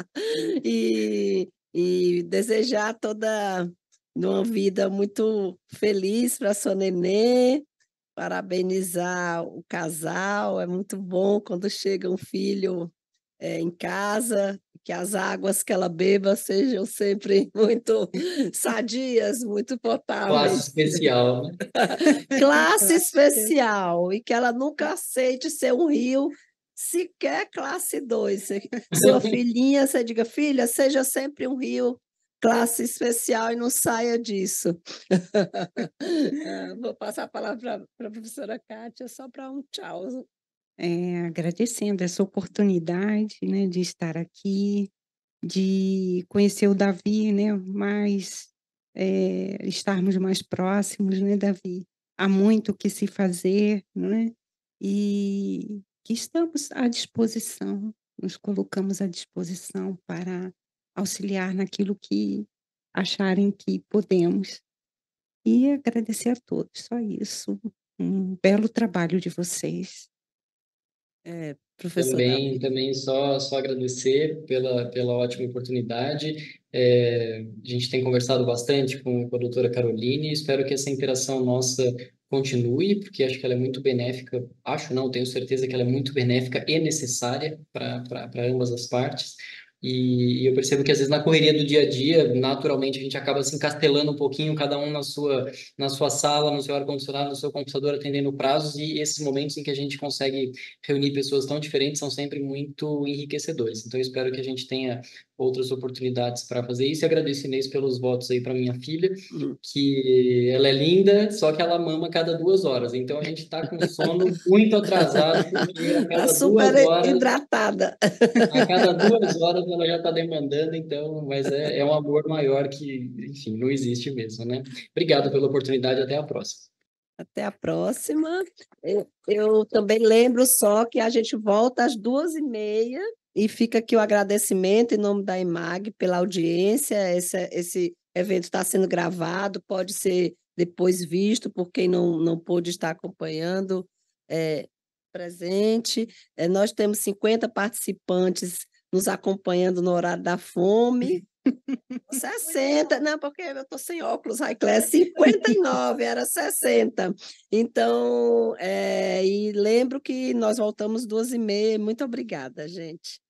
e, e desejar toda uma vida muito feliz para sua nenê, parabenizar o casal. É muito bom quando chega um filho é, em casa, que as águas que ela beba sejam sempre muito sadias, muito potáveis. Classe especial, né? Classe especial, e que ela nunca aceite ser um rio, sequer classe dois. Sua filhinha, você diga, filha, seja sempre um rio classe especial e não saia disso. Vou passar a palavra para a professora Kátia, só para um tchau. É, agradecendo essa oportunidade, né, de estar aqui, de conhecer o Davi, né, mais, é, estarmos mais próximos, né, Davi? Há muito o que se fazer, né? E que estamos à disposição, nos colocamos à disposição para auxiliar naquilo que acharem que podemos. E agradecer a todos, só isso. Um belo trabalho de vocês. É, professor Também, Davi. também só, só agradecer pela, pela ótima oportunidade. É, a gente tem conversado bastante com, com a doutora Caroline, espero que essa interação nossa continue, porque acho que ela é muito benéfica, acho não, tenho certeza que ela é muito benéfica e necessária para ambas as partes. E, e eu percebo que às vezes na correria do dia a dia, naturalmente a gente acaba se encastelando um pouquinho, cada um na sua, na sua sala, no seu ar-condicionado, no seu computador, atendendo prazos, e esses momentos em que a gente consegue reunir pessoas tão diferentes são sempre muito enriquecedores. Então, eu espero que a gente tenha outras oportunidades para fazer isso. E agradeço, Inês, pelos votos aí para minha filha, que ela é linda, só que ela mama a cada duas horas. Então, a gente está com sono muito atrasado, porque a cada Tá super duas horas... hidratada. A cada duas horas ela já está demandando, então, mas é, é um amor maior que, enfim, não existe mesmo, né? Obrigado pela oportunidade, até a próxima. Até a próxima. Eu, eu também lembro só que a gente volta às duas e meia, e fica aqui o agradecimento em nome da IMAG pela audiência. Esse, esse evento está sendo gravado, pode ser depois visto por quem não, não pôde estar acompanhando é, presente. É, nós temos cinquenta participantes nos acompanhando no horário da fome, sessenta, não, porque eu estou sem óculos, Raiclé, cinquenta e nove, era sessenta. Então, é, e lembro que nós voltamos duas e meia. Muito obrigada, gente.